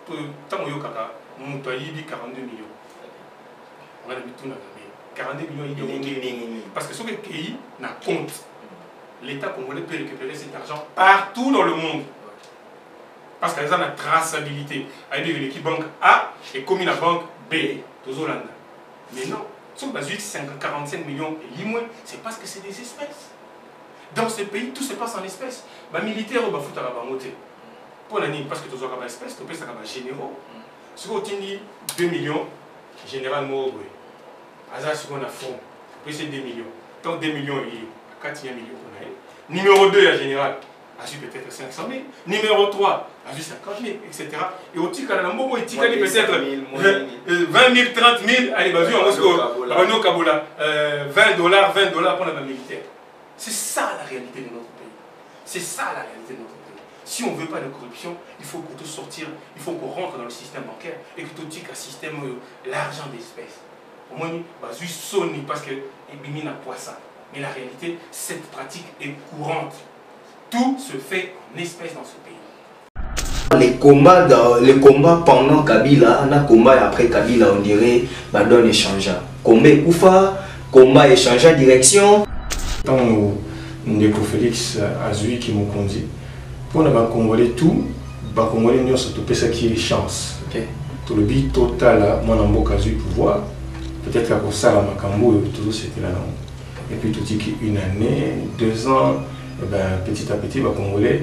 tant que kaka monto yibi 42 millions. On a mis tout 42 millions parce que ce que le pays n'a compte. L'État congolais peut récupérer cet argent partout dans le monde. Parce qu'il y a une traçabilité. Il y a l'équipe banque A et comme la banque B. Mais non, si on base 45 millions et moins, c'est parce que c'est des espèces. Dans ce pays, tout se passe en espèces. Les militaires ont fait pour l'année, parce que tu as des espèces, tu as des généraux. Si on dit 2 millions, général Mouroué. Azar, si on a fond, c'est 2 millions. Donc 2 millions, il y a 4 millions. Numéro 2, il général, a su peut-être 500 000. Numéro 3, a vu 50 000, etc. Et au Tika, il y a peut-être 20 000, 30 000. Allez, vas-y, on va Kabola. 20 $, pour la militaire. C'est ça la réalité de notre pays. C'est ça la réalité de notre pays. Si on ne veut pas de corruption, il faut qu'on tout sortir, il faut qu'on rentre dans le système bancaire et que tout dit qu'un système, l'argent d'espèces. Au moins, vas-y, sonne parce que il n'a pas ça. Mais la réalité, cette pratique est courante. Tout se fait en espèces dans ce pays. Les combats pendant Kabila, les combats après Kabila, on dirait, donne échangeant. Combat Koufa, combat échangeant direction. Tant que Félix Azui qui m'a conduit, pour ne pas Congolais tout, les Congolais nous sont tout ça qui est chance. Tout le but total, mon ambo Azui pouvoir, peut-être qu'à ça la Makambo, toujours c'était là. Et puis tout dit qu'une année, 2 ans, petit à petit, les Congolais,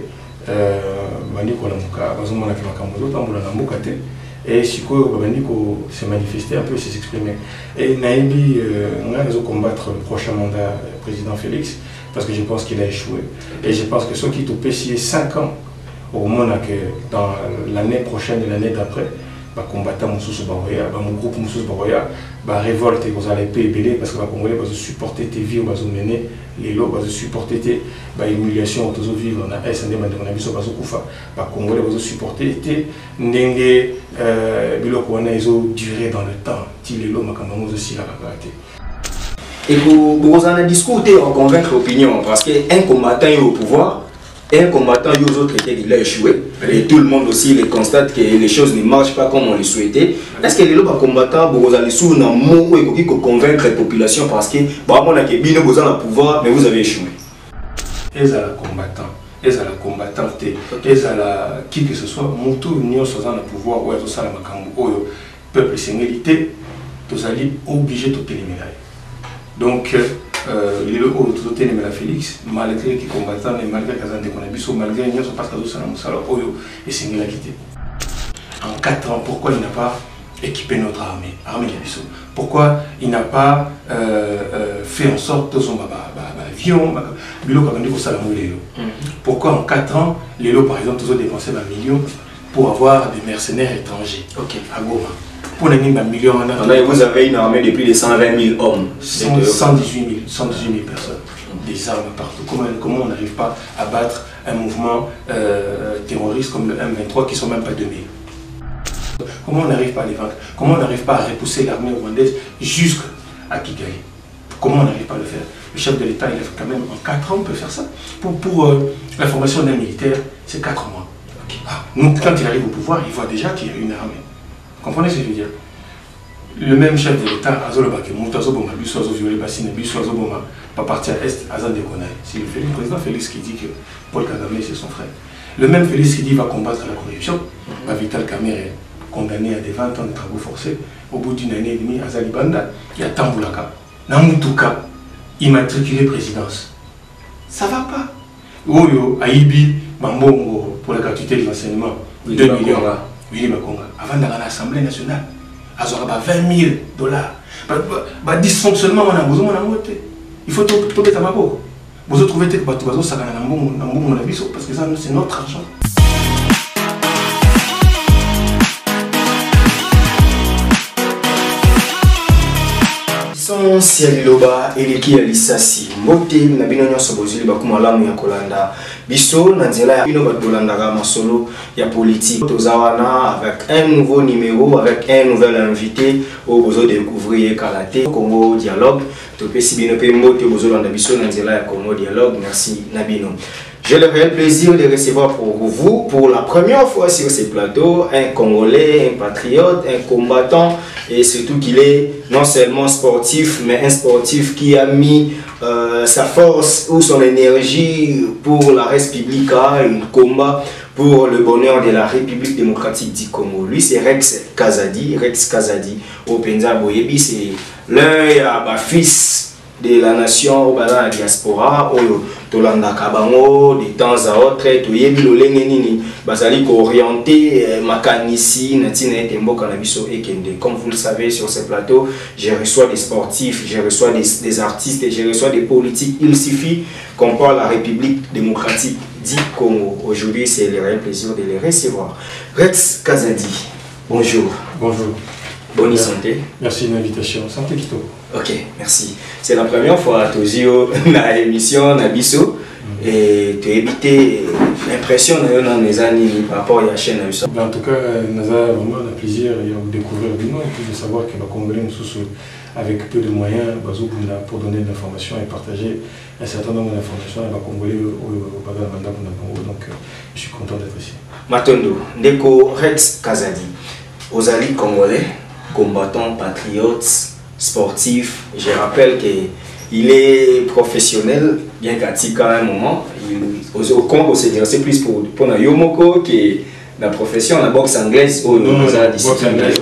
et Siko s'est manifesté un peu, s'est exprimé. Et Naïbi, on a combattre le prochain mandat président Félix, parce que je pense qu'il a échoué. Et je pense que ceux qui ont payé 5 ans, au moins que dans l'année prochaine et l'année d'après, combattant Moussous Baroya, mon groupe Moussous Baroya, révolte et vous allez payer parce que les Congolais vont supporter tes vies, vont mener les lots, vont supporter tes humiliations, vont vivre dans SND, les Congolais vont supporter tes dengue, ils ont duré dans le temps, les lots, ils aussi la capacité. Et vous en avez discuté en convaincre l'opinion, parce qu'un combattant est au pouvoir, un combattant et aux autres il a échoué. Et tout le monde aussi les constate que les choses ne marchent pas comme on le souhaitait. Est-ce que les combattants vous allez sous un mot et convaincre la population parce que vous avez le pouvoir mais vous avez échoué? Ils sont combattants, ils sont combattants, ils sont qui que ce soit, Moutou Union soit dans le pouvoir ou tout ça la Makambo, le peuple sénérité, vous allez obligé de éliminer. Donc les locaux tout est la Félix, malgré qui combattant et malgré qu'ils ont des connaissances, malgré qu'ils sont pas cadeaux sur la moussala, et c'est la quitter. En 4 ans, pourquoi il n'a pas équipé notre armée, pourquoi il n'a pas fait en sorte que son avion, pourquoi en 4 ans, les lots par exemple, tous ont dépensé 1 million pour avoir des mercenaires étrangers à Goma. Pour les millions, vous avez une armée de plus de 120 000 hommes. 118 000 personnes. Des armes partout. Comment on n'arrive pas à battre un mouvement terroriste comme le M23 qui ne sont même pas 2000? Comment on n'arrive pas à les vaincre? Comment on n'arrive pas à repousser l'armée rwandaise jusqu'à Kigali? Comment on n'arrive pas à le faire? Le chef de l'État, il a quand même en 4 ans, on peut faire ça. Pour la formation d'un militaire, c'est 4 mois. Donc quand il arrive au pouvoir, il voit déjà qu'il y a une armée. Comprenez ce que je veux dire? Le même chef de l'État, Azolobake, Moutazoboma, Bussoazo violé Bassine, Bussoazoboma, pas parti à Est, Azan de Konaï. C'est le président Félix qui dit que Paul Kagame c'est son frère. Le même Félix qui dit qu'il va combattre la corruption, Vital Kamerhe est condamné à des 20 ans de travaux forcés. Au bout d'une année et demie, à Zalibanda, il y a Tamboulaka. Namoutuka, immatriculé présidence. Ça va pas. Oyo, Aïbi, Bambongo, pour la gratuité de l'enseignement, 2 millions. Oui, avant d'aller à l'Assemblée nationale, à 20 000 $. Dysfonctionnement, on a besoin de voter. Il faut tout mettre à ma peau. Vous trouvez que ça va parce que ça, c'est notre argent. Son Sialiloba eleki ya lisasi mbote na bino nyonso bozili bakuma lamu ya kolanda biso na nzela ya bino badolandaka masolo ya politique tozawana avec un nouveau numéro avec un nouvel invité au bozo découvrir Kalaté Congo Dialogue to pesi bino pe mbote bozolanda biso na nzela ya Congo Dialogue. Merci na bino. J'ai le réel plaisir de recevoir pour vous, pour la première fois sur ce plateau, un Congolais, un patriote, un combattant, et surtout qu'il est non seulement sportif, mais un sportif qui a mis sa force ou son énergie pour la res publica, il combat pour le bonheur de la République démocratique du Congo. Lui, c'est Rex Kazadi, au Penza Boyebi, c'est l'un fils de la nation au la diaspora au Tolanda Kabango de temps à autre toyebi lolenge nini bazali ko orienter makanisi natina etemboka na biso ekende. Comme vous le savez, sur ce plateau je reçois des sportifs, je reçois des artistes et je reçois des politiques. Il suffit qu'on parle la République démocratique du Congo. Aujourd'hui, c'est le réel plaisir de les recevoir. Rex Kazadi, bonjour. Bonjour. Bonne santé. Merci de l'invitation. Santé Kito. Ok, merci. C'est la première fois à Tozio dans l'émission Nabiso et tu as évité l'impression dans les années par rapport à la chaîne. En tout cas, nous avons vraiment le plaisir de découvrir le nom et puis de savoir que les Congolais avec peu de moyens pour donner de l'information et partager un certain nombre d'informations à les Congolais au Congo. Donc je suis content d'être ici. Matondo, Ndeko Rex Kazadi, aux alliés congolais, combattants, patriotes, sportif. Je rappelle qu'il est professionnel, bien qu'à un moment, au Congo, c'est plus pour la Yomoko qui la profession, la boxe anglaise. Boxe anglaise,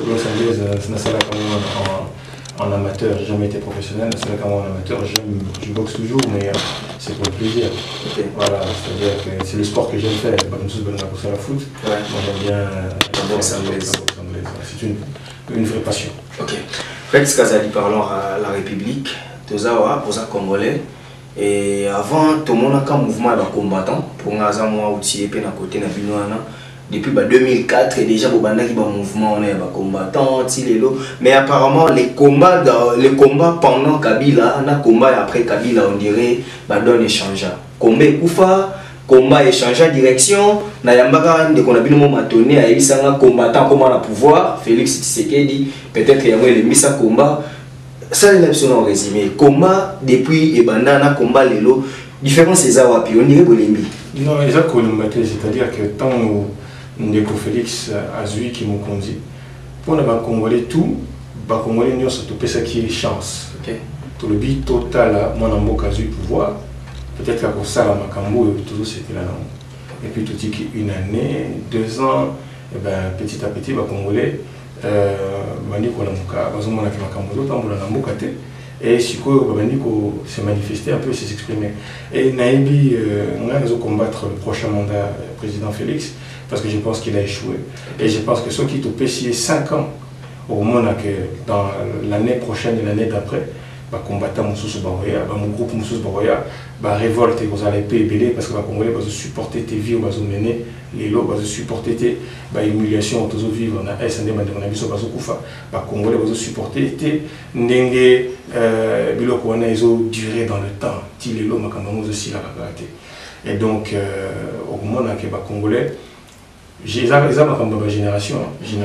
en amateur, j'ai jamais été professionnel, c'est là qu'en amateur, je boxe toujours, mais c'est pour le plaisir. Okay. Voilà, c'est-à-dire que c'est le sport que j'aime faire. Comme tous, c'est la foot. Ouais. Moi, j'aime bien la boxe anglaise. C'est une vraie passion. Ok. Rex Kazadi, parlons à la République, Tozawa, pour ça Congolais. Et avant, tout le monde a un mouvement de combattants. Pour nous, moi, aussi, à côté de Binoana. Depuis 2004, déjà, il y a un mouvement, on est combattants, mais apparemment, les combats pendant Kabila, les combats après Kabila, on dirait, donne échange. Combat Koufa, combat échange direction, Nayambaka, de qu'on a bien matonné, à Elisanga, combattant comme on a pouvoir, Félix Tshisekedi, peut-être qu'il y a mis ça combat. Ça, c'est un résumé. Combat depuis Ebanda, combat Lelo, différence c'est ça, on dirait Bolembi. Non, exactement, c'est-à-dire que tant Ndeko Félix Azui qui m'a conduit, pour les Congolais, tout, les Congolais nous ont tout ça qui est chance. Tout le but total, moi, on a Azui pouvoir. Peut-être que ça, la Makambo, toujours c'était là. Et puis, tout une année, 2 ans, et ben, petit à petit, les Congolais, et Siko s'est manifesté un peu, s'est exprimé. Et Naïbi, on a combattre le prochain mandat président Félix, parce que je pense qu'il a échoué. Et je pense que ceux qui ont payé 5 ans, au moment que dans l'année prochaine et l'année d'après, combattant mon groupe Moussous Baroya, révolte et vous allez payer parce que les Congolais vont supporter tes vies, vont mener les lots, vont supporter tes humiliations, tous vivre on a SND, on a biso bazo kufa, les Congolais vont supporter tes ndenge bilo ko na iso durer dans le temps, ti les lots makambo aussi la raté. Et donc au moment que les Congolais j'ai ça ma génération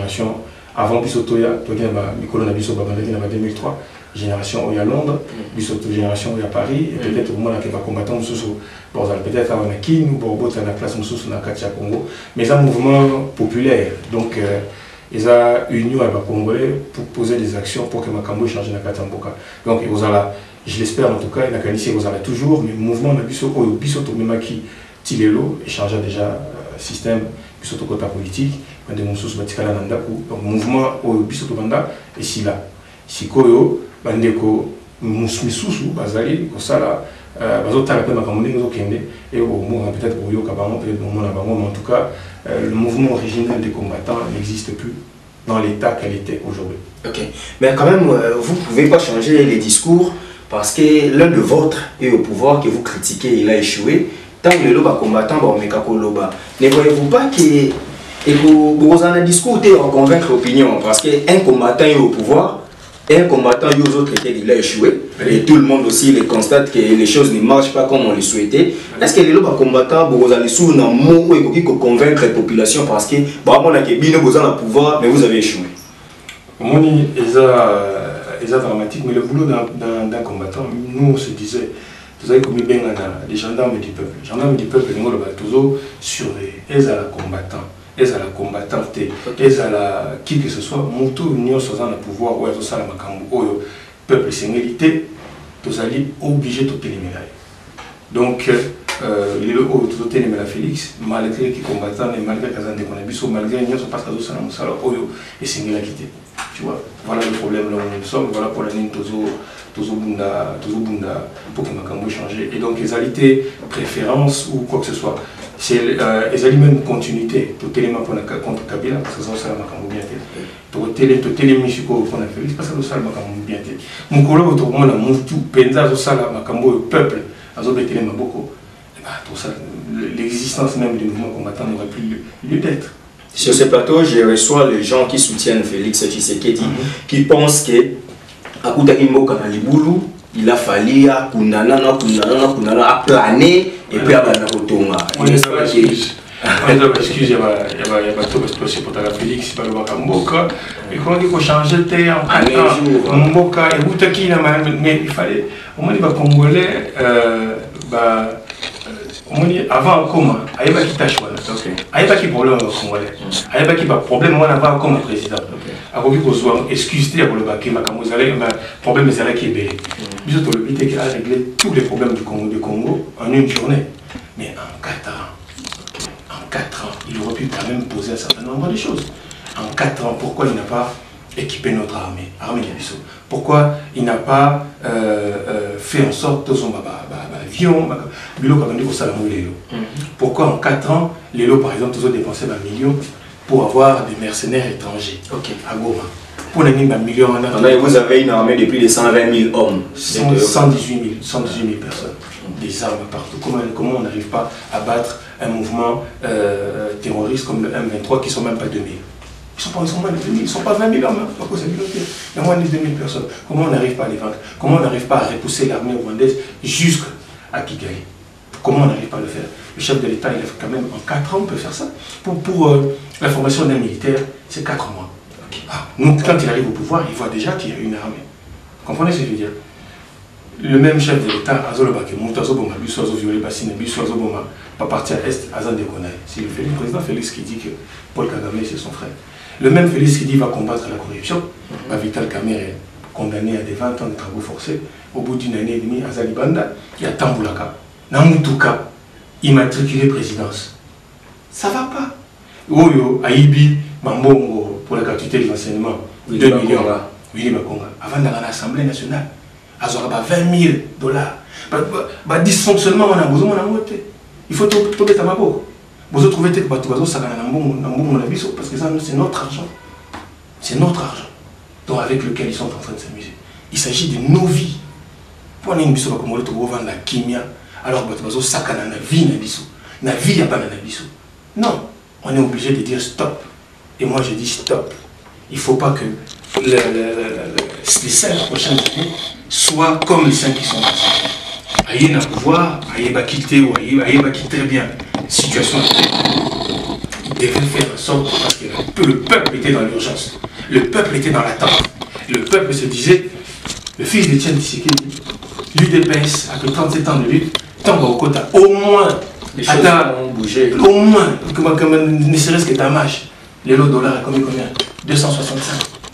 avant biso toya toya mikolo na biso babandaki na 2003. Génération où il y a Londres, génération où il y a Paris, et peut-être au moment où il va combattre peut-être à Anakin ou Borbo, à la place où Katia Congo, mais c'est un mouvement populaire. Donc, ils ont union avec les Congolais pour poser des actions pour que Makambo change dans Katamboka. Donc, je l'espère en tout cas, il y a ici, vous avez toujours, mais le mouvement de Bissoko, Bissoko Memaki, Tilelo, et change déjà le système, Bissoko Kota politique, de Moussous Batikala Nandaku, donc mouvement Bissoko Banda, et si là, Sikoyo, bandeko misusu bazali kosala bazotala pe makambo ndenge ezokende et peut-être boyoka bango peut-être bomona bango, mais en tout cas le mouvement original des combattants n'existe plus dans l'état qu'elle était aujourd'hui. Ok, mais quand même vous ne pouvez pas changer les discours parce que l'un de vôtres est au pouvoir que vous critiquez, il a échoué. Tant que le combattant ne voyez-vous pas que vous en discuté en convaincre l'opinion parce qu'un combattant est au pouvoir. Un combattant et aux autres il a échoué. Et tout le monde aussi les constate que les choses ne marchent pas comme on le souhaitait. Est-ce que les combattants vous allez sous un mot et convaincre la population parce que vous avez le pouvoir mais vous avez échoué? C'est dramatique, mais le boulot d'un combattant, nous on se disait, Vous avez commis bien les gendarmes du peuple. Les gendarmes du peuple, ils ont toujours surveillé. Ils ont la combattant. Ils ont la combattante. Ils ont la qui que ce soit. Moutou, nous sommes en pouvoir. Ou ils ont la makambo. Le peuple, c'est mérité. Vous allez obligé de tenir médaille. Donc, les locaux tout tenir la Félix, malgré qu'ils combattent et malgré qu'ils ont des connexions, malgré qu'ils ne sont pas cadeaux sur la salle, et c'est mieux la quitter. Tu vois, voilà le problème là où nous sommes. Voilà pour la ligne Tozo Bunda, pour que Makambo change. Et donc, les alités, préférences ou quoi que ce soit. C'est les aliments de continuité. Tout élément contre Kabila, parce que ça, c'est la Makambo bien fait. Tout élément qu'on a fait, parce que ça, c'est la Makambo bien fait. Mon collègue, autrement, la Moutou, Penza, ça, la Makambo, le peuple, a été beaucoup. L'existence même du mouvement combattant n'aurait plus lieu d'être. Sur ce plateau, je reçois les gens qui soutiennent Félix Tshisekedi, qui pensent que à Koutakimbo Kanaliboulou, il a fallu à planer et puis à Banakotonga. On est dans l'excuse. Il y a tout possible pour ta Félix, pas le Bakamboka. Et comment il faut changer de terre en Mboka et Boutaki, mais il fallait. Au moins, les Congolais, avant comment il y a qui tâche il y a qui problème congolais il y a qui problème moi avant comme président a voulu qu'on soit excusé pour le baquet problème c'est là qui est belle bisous tout le but qui a réglé tous les problèmes du Congo en une journée mais en 4 ans il aurait pu quand même poser un certain nombre de choses en 4 ans pourquoi il n'a pas équipé notre armée pourquoi il n'a pas fait en sorte que son avion, pourquoi en 4 ans, les lots par exemple, ont dépensé 1 million pour avoir des mercenaires étrangers à Goma. Pour les 1 million, vous avez une armée de plus de 120 000 hommes. 118 000 personnes. Des armes partout. Comment on n'arrive pas à battre un mouvement terroriste comme le M23 qui ne sont même pas 2 000? Ils sont moins de 2000, ils ne sont pas 20 000 hommes, hein, il y a moins de 2000 personnes. Comment on n'arrive pas à les vaincre? Comment on n'arrive pas à repousser l'armée rwandaise jusqu'à Kigali? Comment on n'arrive pas à le faire? Le chef de l'État, il a quand même en 4 ans, on peut faire ça. Pour la formation d'un militaire, c'est 4 mois. Donc quand il arrive au pouvoir, il voit déjà qu'il y a une armée. Vous comprenez ce que je veux dire? Le même chef de l'État, Azolobake, Moutazoboma, Bussoazo violé Bassine, Bussoazoboma, pas partir à Est, Azan Dekonaï. C'est le président Félix qui dit que Paul Kagame, c'est son frère. Le même Félix qui dit qu'il va combattre la corruption, Vital Kamerhe est condamné à des 20 ans de travaux forcés. Au bout d'une année et demie, à Zalibanda, il y a Tamboulaka. Namoutuka, immatriculé présidence. Ça ne va pas. Oyo, Aïbi, Mambongo, pour la gratuité de l'enseignement, 2 millions. Oui, avant d'aller à l'Assemblée nationale, à 20 000 $. Dysfonctionnement, on a besoin de voter. Il faut tout mettre à ma boue. Vous trouvez que ça parce que ça, c'est notre argent. C'est notre argent donc avec lequel ils sont en train de s'amuser. Il s'agit de nos vies. Pour une biso comme on trouve la kimia, alors ça la vie na biso. Na vie y a pas na biso. Non, on est obligé de dire stop. Et moi je dis stop. Il ne faut pas que les 5 prochaines années soient comme les 5 qui sont passés. Aïe n'a pouvoir, aïe va quitter ou aïe va quitter bien. Situation. Il devait faire en sorte parce que le peuple était dans l'urgence. Le peuple était dans l'attente. Le peuple se disait, le fils d'Étienne Tshisekedi, l'UDPS, après 37 ans de lutte, tombe au quota. Au moins, les choses ont bougé. Au moins, ne serait-ce que damage. Les lots de dollars, combien 265.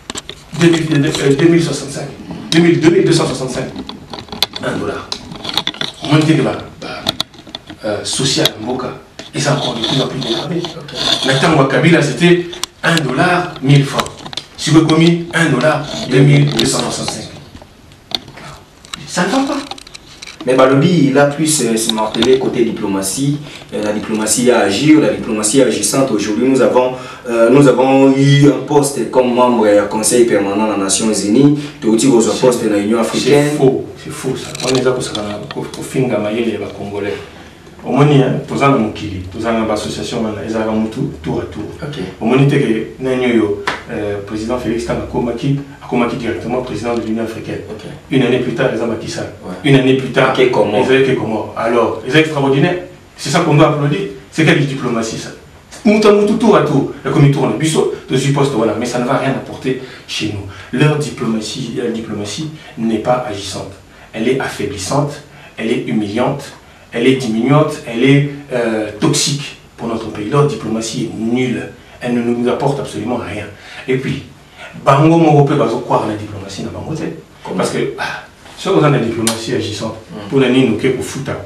2065. 2265. 1 dollar. On monte social, Mboka. Et ça encore de plus en plus dégradé. Maintenant, Kabila, c'était 1 dollar, 1000 francs. Si vous commis 1 dollar, 2265. Ça ne va pas. Mais Balobi, il a plus se martelé côté diplomatie. La diplomatie à agir, la diplomatie agissante. Aujourd'hui, nous avons eu un poste comme membre du Conseil permanent des Nations Unies. Tu as aussi un poste dans l'Union africaine. C'est faux ça. On est là pour finir les Congolais. Au moins, nous avons une association qui est tour à tour. Au moins, le président Félix a combattu directement président de l'Union africaine. Une année plus tard, ils ont battu ça. Une année plus tard, ils ont comment. Alors, ils sont extraordinaires. C'est ça qu'on doit applaudir. C'est quelle diplomatie ça? Moutamoutou tour à tour. Le comité tourne bureau de ce poste, voilà. Mais ça ne va rien apporter chez nous. Leur diplomatie n'est pas agissante. Elle est affaiblissante. elle est humiliante, elle est diminuante, elle est toxique pour notre pays. Leur diplomatie est nulle, elle ne nous apporte absolument rien. Et puis, Bango Morope va croire la diplomatie dans Bango. Parce que, si on a la diplomatie agissante, pour la nous au Fouta,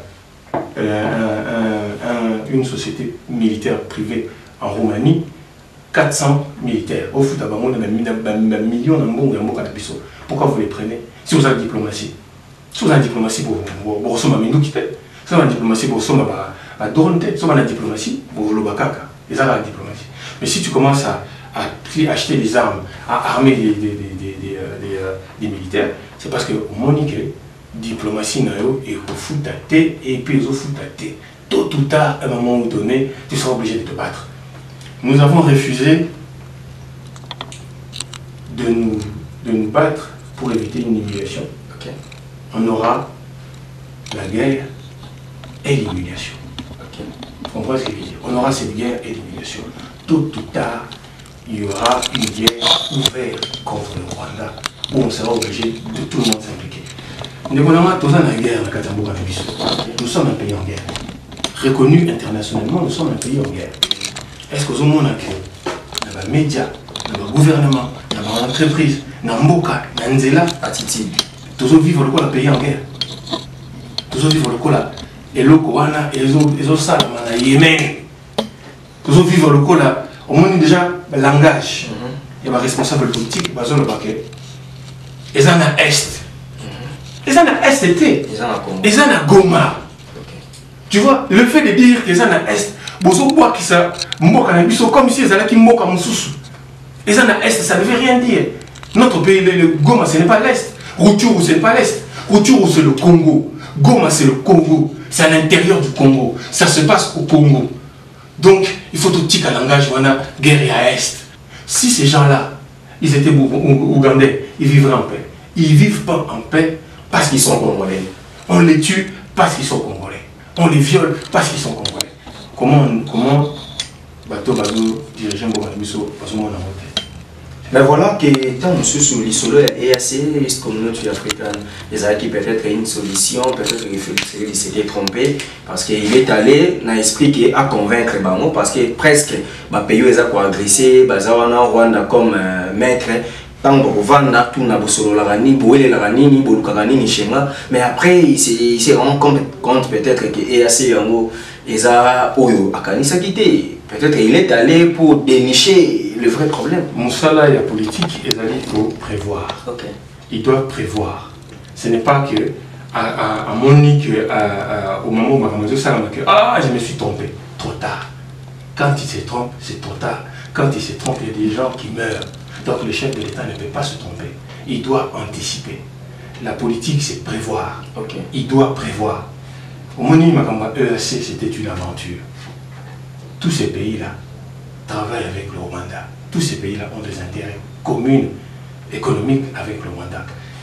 une société militaire privée en Roumanie, 400 militaires. Au Fouta, on a un million de pourquoi vous les prenez? Si vous avez la diplomatie, si vous avez la diplomatie pour ressourcer ma minouki, si vous avez la diplomatie pour ressourcer ma dorante, si vous avez la diplomatie pour le bakaka, ils ont la diplomatie. Mais si tu commences à acheter des armes, à armer des militaires, c'est parce que Monique, diplomatie est au foutate et puis au foutate. Tôt ou tard, à un moment donné, tu seras obligé de te battre. Nous avons refusé de nous battre pour éviter une humiliation. Okay. On aura la guerre et l'humiliation. Okay. On voit ce que je veux dire. On aura cette guerre et l'humiliation. Tôt ou tard, il y aura une guerre ouverte contre le Rwanda où on sera obligé de tout le monde s'impliquer. Nous sommes un pays en guerre. Reconnu internationalement, nous sommes un pays en guerre. Est-ce que nous avons dans les médias, dans le gouvernement, dans l'entreprise, dans Mboka, dans Nzela, attitude. Nous vivons le pays en guerre. Nous vivons le là. Et le Kowana, et les autres salles, Yémen. Nous vivons le là. Au moins déjà le langage. Il y a des responsables politiques, ils ont le paquet. Ils ont un Est. Ils ont un ST. Ils ont un Goma. Tu vois, le fait de dire qu'ils ont un Est, comme si ils allaient qui moquent à Moussoussou. Ils ont un Est, ça ne veut rien dire. Notre pays, le Goma, ce n'est pas l'Est. Rutshuru, ce n'est pas l'Est. Rutshuru, c'est le Congo. Goma, c'est le Congo. C'est à l'intérieur du Congo. Ça se passe au Congo. Donc, il faut tout petit langage, on a guerre à Est. Si ces gens-là, ils étaient ougandais, ils vivraient en paix. Ils ne vivent pas en paix parce qu'ils sont congolais. On les tue parce qu'ils sont congolais. On les viole parce qu'ils sont congolais. Comment bateau dirigeant Bogabiso parce qu'on a monté. Mais voilà que tant monsieur sur l'isolo et assez communauté africaine, les a qui peut-être une solution, peut-être qu'il s'était trompé parce qu'il est allé n'a expliqué à convaincre Bango parce que presque les pays les a agressé, Bazawana Rwanda comme maître. Tant que vendre tout na bosolo la rani, boele la rani ni bolukagani ni chenga, mais après il s'est rendu compte peut-être que EAC yango eza oyo akanisa quitté. Peut-être qu'il est allé pour dénicher le vrai problème. Moussala, il y a politique, il faut prévoir. Okay. Il doit prévoir. Ce n'est pas que à Monique, au moment où je je me suis trompé. Trop tard. Quand il se trompe, c'est trop tard. Quand il se trompe, il y a des gens qui meurent. Donc le chef de l'État ne peut pas se tromper. Il doit anticiper. La politique, c'est prévoir. Okay. Il doit prévoir. Au moment où EAC, c'était une aventure. Tous ces pays-là travaillent avec le Rwanda. Tous ces pays-là ont des intérêts communs, économiques avec le Rwanda.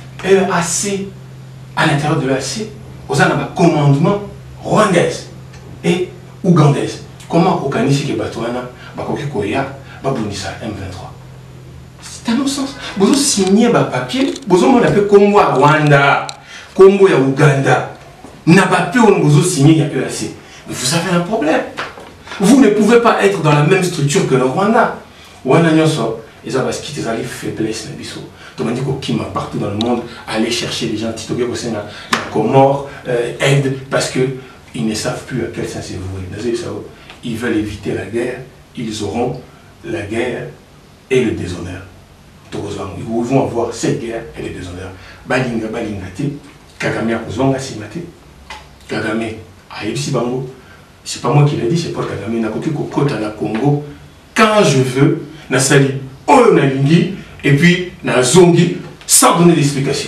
EAC, à l'intérieur de l'EAC, on a un commandement rwandais et ougandais. Comment organiser que Batouana, Bakoki Koya, Babunisa M23? C'est un non-sens. Vous avez signé un papier, vous avez appelé Congo à Rwanda, Congo à Ouganda. N'a pas pu vous signer un EAC. Mais vous avez un problème. Vous ne pouvez pas être dans la même structure que le Rwanda. Rwanda, ils ont des faiblesses. Donc, on dit qu'il partout dans le monde, aller chercher des gens, la Comore, aide, parce qu'ils ne savent plus à quel sens ils vouent. Ils veulent éviter la guerre, ils auront la guerre et le déshonneur. Ils vont avoir cette guerre et le déshonneur. Balinga, Kagame a Kozonga Simate, Kagame a Ebsi Bango. C'est pas moi qui l'ai dit, c'est Paul Kagame. N'a qu'au côté à la Congo. Quand je veux, na sali, oh na lingi, et puis na zongi, sans donner d'explication.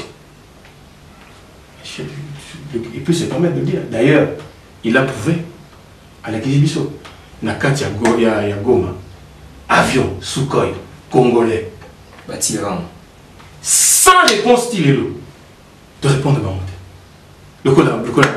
Il peut se permettre de le dire. D'ailleurs, il a prouvé à la Kizibiso. Na Kati ya Goma, avion, Sukhoi, congolais. Bâtirant. Sans réponse stylée de répondre à ma montée. Le col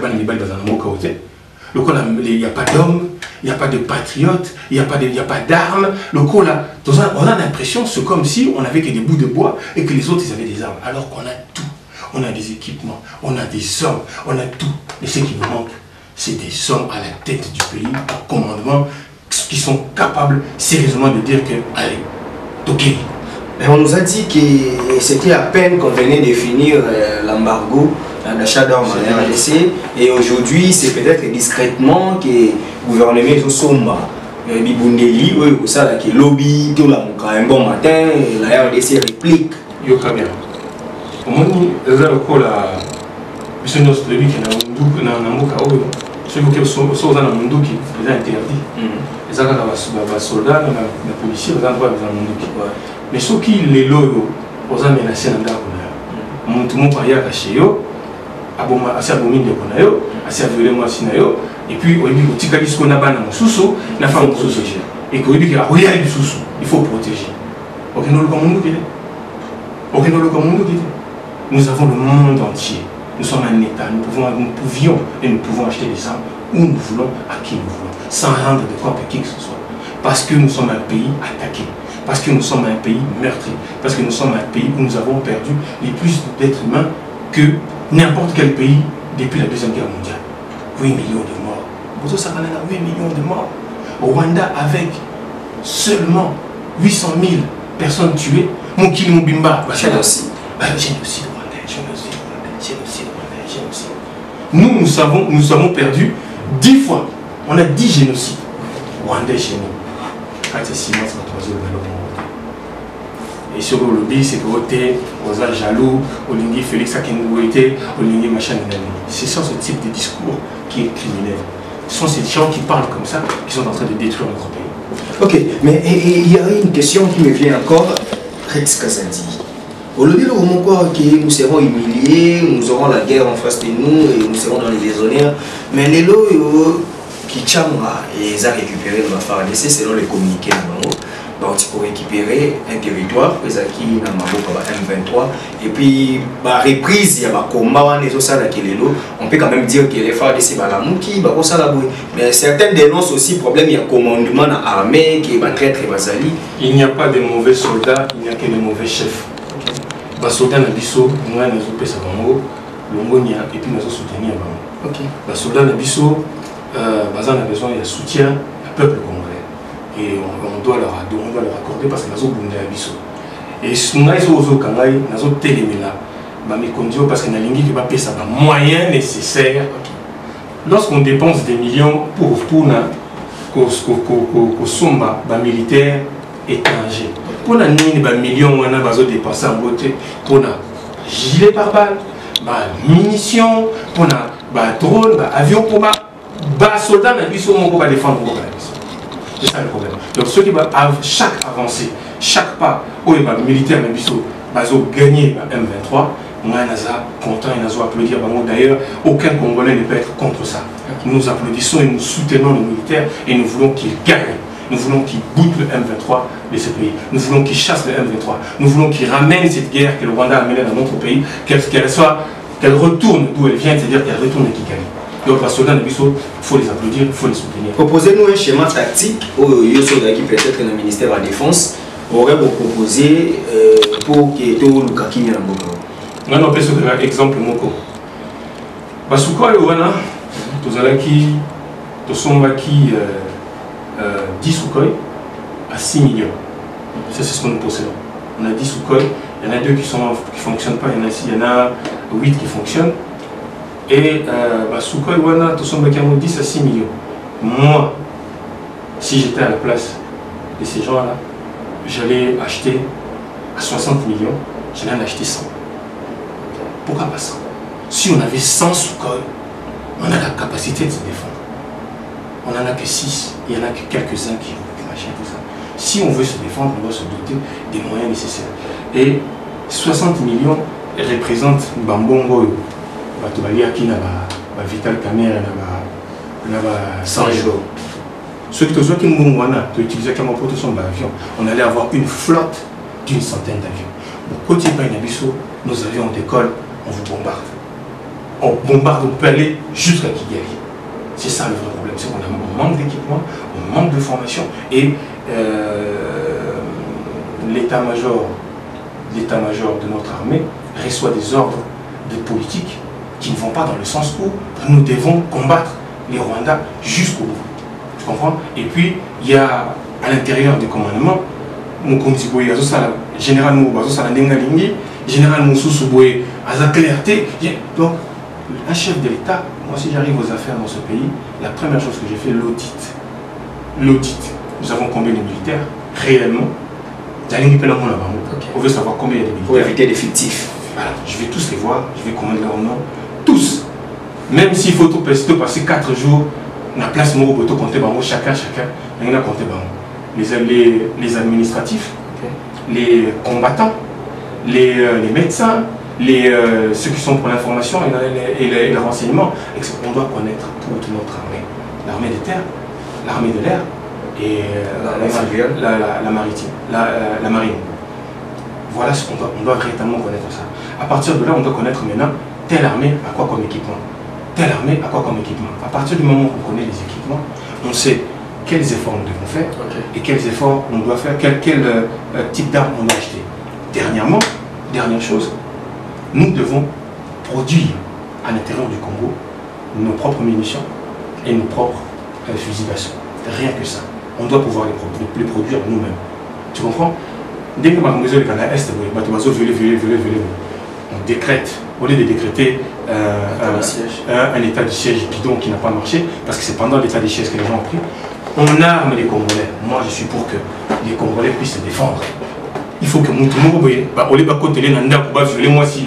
il n'y a pas d'hommes, il n'y a pas de patriotes, il n'y a pas d'armes. Le col on a l'impression, c'est comme si on n'avait que des bouts de bois et que les autres ils avaient des armes. Alors qu'on a tout. On a des équipements, on a des hommes, on a tout. Et ce qui nous manque, c'est des hommes à la tête du pays, au commandement, qui sont capables sérieusement de dire que, allez, Tokyo. On nous a dit que c'était à peine qu'on venait de finir l'embargo d'achat d'armes en RDC, et aujourd'hui c'est peut-être discrètement que le gouvernement est au sommet. Bibundeli, ça là qui lobby, tout là, un bon matin, la RDC réplique. Yo bien. Au moins, les gens la mission de celui qui est dans le monde, ceux qui sont dans le monde qui est interdit. Les gens qui sont soldats, les policiers, les gens qui sont dans le monde. Mais ceux qui les loyaux, aux gens menacés dans le monde, tout le monde parle à chez eux, assez abominable de Konayo, assez violé moi sinayo, et puis au début, quand il dit qu'on a ban dans sous la femme sous et qu'on dit qu'il y a rien du sous, il faut protéger. Ok, nous le monde nous avons le monde entier. Nous sommes un État, nous pouvions et nous pouvons acheter des armes où nous voulons, à qui nous voulons, sans rendre de compte à qui que ce soit. Parce que nous sommes un pays attaqué, parce que nous sommes un pays meurtri, parce que nous sommes un pays où nous avons perdu les plus d'êtres humains que n'importe quel pays depuis la Deuxième Guerre mondiale. 8 millions de morts. Bozo Sakana a 8 millions de morts. Au Rwanda, avec seulement 800 000 personnes tuées, Mokili Mubimba, génocide rwandais. Nous avons perdu 10 fois. On a 10 génocides rwandais chez nous. Et sur le lobby, c'est que vous êtes jaloux, Olingi Félix Akenouete, Olingi machin. C'est sur ce type de discours qui est criminel. Ce sont ces gens qui parlent comme ça, qui sont en train de détruire notre pays. Ok, mais il y a une question qui me vient encore. Rex Kazadi. Au lieu de que nous serons humiliés, nous aurons la guerre en face de nous et nous serons dans les déshonneurs. Mais les lots qui chamra et les a récupérés dans la FARDC selon les communiqués pour récupérer un territoire, qui dans M23, et puis reprise, il y a un combat, on peut quand même dire que les FARDC mais certains dénoncent aussi le problème, il y a un commandement dans l'armée qui est très très basali. Il n'y a pas de mauvais soldats, il n'y a que de mauvais chefs. Les soldats dans Bisso, nous avons et puis nous soutenir. Les soldats dans Bisso, on a besoin de soutien du peuple congolais. Et on doit leur accorder parce que nous avons besoin de Bisso. Et si nous avons besoin parce que nous avons des moyens nécessaires. Lorsqu'on dépense des millions pour somba militaires étrangers, pour les millions on a dépensé en beauté pour les gilets pare-balles, munitions, pour les drones, avions, pour les soldats qui sont défendre. C'est ça le problème. Donc ceux qui chaque avancée, chaque pas où les militaires ont gagné M23, on est content et nous applaudir. D'ailleurs, aucun Congolais ne peut être contre ça. Nous applaudissons et nous soutenons les militaires et nous voulons qu'ils gagnent. Nous voulons qu'ils boutent le M23 de ce pays. Nous voulons qu'ils chassent le M23. Nous voulons qu'ils ramènent cette guerre que le Rwanda a menée dans notre pays, qu'elle retourne d'où elle vient, c'est-à-dire qu'elle retourne et qu'ils gagne. Donc, les soldats de Bissau, il faut les applaudir, il faut les soutenir. Proposez-nous un schéma tactique au Yosoda qui peut-être que le ministère de la Défense aurait proposé pour que tout le Kaki n'y ait pas. Non, on peut se faire un exemple. Basuko et Owana, tous les qui 10 Sukhoi à 6 millions. Ça, c'est ce que nous possédons. On a 10 Sukhoi, il y en a 2 qui ne fonctionnent pas, il y en a 8 qui fonctionnent. Et Sukhoi et Owana, tous les qui ont 10 à 6 millions. Moi, si j'étais à la place de ces gens-là, j'allais acheter à 60 millions, j'allais en acheter 100. Pourquoi pas 100? Si on avait 100 Sukhoi, on a la capacité de se défendre. On n'en a que 6, il n'y en a que quelques-uns qui achètent tout ça. Si on veut se défendre, on doit se doter des moyens nécessaires. Et 60 millions représentent Bambongo, qui n'a pas Vital Caméra, n'a pas 100 jours. Ceux qui ont utilisé comme protection d'avion, on allait avoir une flotte d'une centaine d'avions. Côté Painabiso, nos avions décollent, on vous bombarde. On bombarde, on peut aller jusqu'à Kigali. C'est ça le vrai problème, c'est qu'on manque d'équipement, on manque de formation et l'état-major de notre armée reçoit des ordres de politique qui ne vont pas dans le sens où nous devons combattre les Rwandais jusqu'au bout. Tu comprends? Et puis, il y a à l'intérieur du commandement, général général Moussou-Souboué, à la clarté. Donc, un chef de l'État, moi si j'arrive aux affaires dans ce pays, la première chose que j'ai fait, l'audit. L'audit. Nous avons combien de militaires réellement? On veut savoir combien il y a de militaires. Pour éviter les fictifs. Voilà, je vais tous les voir, je vais commander leur nom. Tous. Même s'il faut tout passer 4 jours, on a place pour compter chacun, il y en a compté les administratifs, les combattants, les médecins, ceux qui sont pour l'information et le renseignement. On doit connaître toute notre armée. L'armée de terre, l'armée de l'air et la maritime, la marine. Voilà ce qu'on doit. On doit véritablement connaître ça. À partir de là, on doit connaître maintenant telle armée à quoi comme équipement. Telle armée à quoi comme équipement. À partir du moment où on connaît les équipements, on sait quels efforts nous devons faire et quels efforts on doit faire, quel type d'armes on doit acheter. Dernière chose, nous devons produire à l'intérieur du Congo nos propres munitions et nos propres fusils d'assaut. Rien que ça. On doit pouvoir les produire nous-mêmes. Tu comprends? Dès que on décrète, au lieu de décréter un état de siège bidon qui n'a pas marché, parce que c'est pendant l'état de siège que les gens ont pris, on arme les Congolais. Moi, je suis pour que les Congolais puissent se défendre. Il faut que Moutoumou, au lieu de côté, violer moi si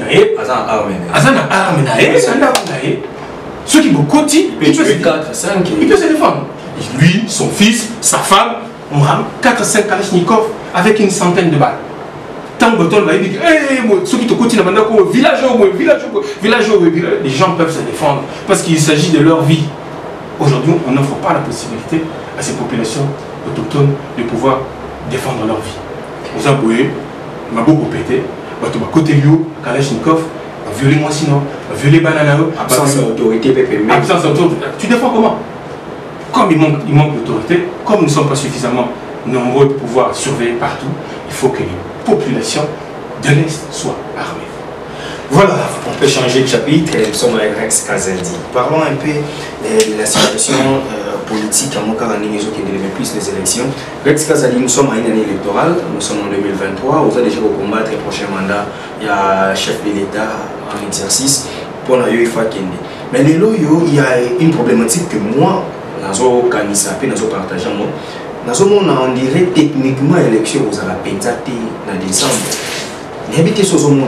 ceux qui me cotisent, il peut se défendre. Lui, son fils, sa femme, on rame 4-5 Kalachnikov avec une centaine de balles. Tant que va dire, ceux qui te cotisent, village, les gens peuvent se défendre parce qu'il s'agit de leur vie. Aujourd'hui, on n'offre pas la possibilité à ces populations autochtones de pouvoir défendre leur vie. Vous avouez, ma beaucoup pété, côté Lio, Kalachnikov, violer moi sinon, violer Bananao, absence d'autorité, absence d'autorité. Tu défends comment? Comme il manque d'autorité, comme nous ne sommes pas suffisamment nombreux pour pouvoir surveiller partout, il faut que les populations de l'Est soient armées. Voilà, on peut changer de chapitre. Nous sommes avec Rex Kazadi. Parlons un peu de la situation politique à Mokarani, qui devait plus les élections. Rex Kazadi, nous sommes à une année électorale, nous sommes en 2023. Vous allez déjà combattre le prochain mandat. Il y a chef de l'État en exercice pour la UEFA Kende. Mais il y a une problématique que moi, nous partageons. On dirait techniquement l'élection aux la pétate en décembre. Mais habitez sur mon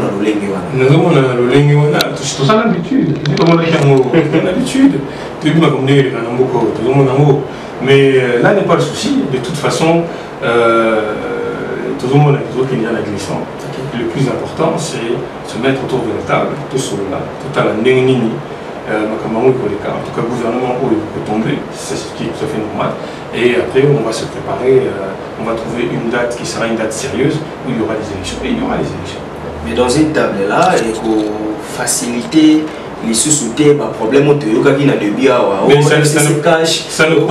mais là n'est pas le souci. De toute façon, tout le monde a des autres qui viennent à la glissant. Le plus important, c'est se mettre autour de la table, tout sur là, tout à la nénini. En tout cas, le gouvernement où il peut tomber, c'est ce qui est tout à fait normal. Et après, on va se préparer, on va trouver une date qui sera une date sérieuse où il y aura des élections. Et il y aura des élections. Mais dans une table-là, il faut faciliter les sous-soutés, le problème de Yoga qui n'a de bien, ça ne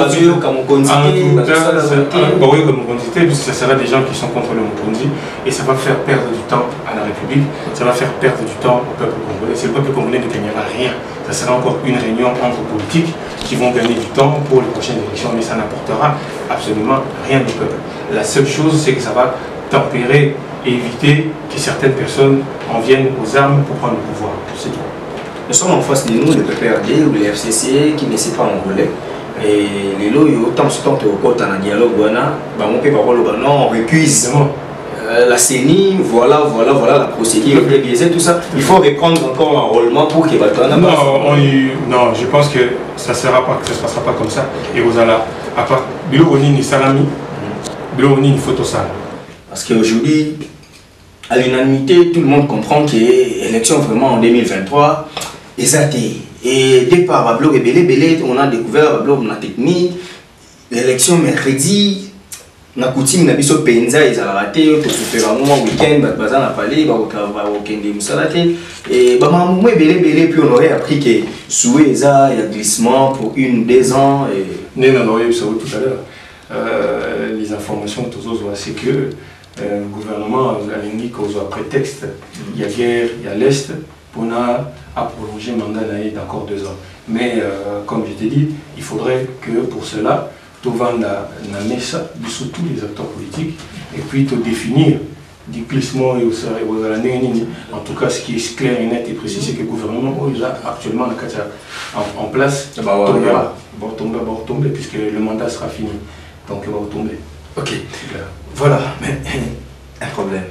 puisque ça sera des gens qui sont contre le Mukonzi et ça va faire perdre du temps à la République, ça va faire perdre du temps au peuple congolais. C'est le peuple congolais ne gagnera rien. Ça sera encore une réunion entre politiques qui vont gagner du temps pour les prochaines élections, mais ça n'apportera absolument rien au peuple. La seule chose, c'est que ça va tempérer et éviter que certaines personnes en viennent aux armes pour prendre le pouvoir. C'est tout. Nous sommes en face de nous, le PPRD ou le FCC qui ne sait pas anglais. Et les lots, tant que tu as un dialogue, on récuse la CENI, voilà la procédure est biaisée, tout ça. Il faut reprendre encore l'enrôlement pour qu'il y ait non, je pense que ça ne se passera pas comme ça. Et vous allez, à part Biloroni ni Salami, Biloroni ni Photosal. Parce qu'aujourd'hui, à l'unanimité, tout le monde comprend que l'élection vraiment en 2023 est athée. Et départ, on a découvert la technique, l'élection mercredi, na coutume na biso penza ils ont raté pour faire un moment week-end bazan a parlé ba okende musalate et ba mamu belé puis on aurait appris que soué il y a glissement pour 1-2 ans et non tout à l'heure les informations tous autres c'est que le gouvernement a indiqué qu'aux prétexte il y a guerre il y a l'est pour à prolonger le mandat d'encore 2 ans. Mais comme je t'ai dit, il faudrait que pour cela, tu venda Namesa, tous les acteurs politiques, et puis te définir du glissement et en tout cas ce qui est clair et net et précis, c'est que le gouvernement est là actuellement en place va tomber puisque le mandat sera fini. Donc il va retomber. Ok, voilà, mais un problème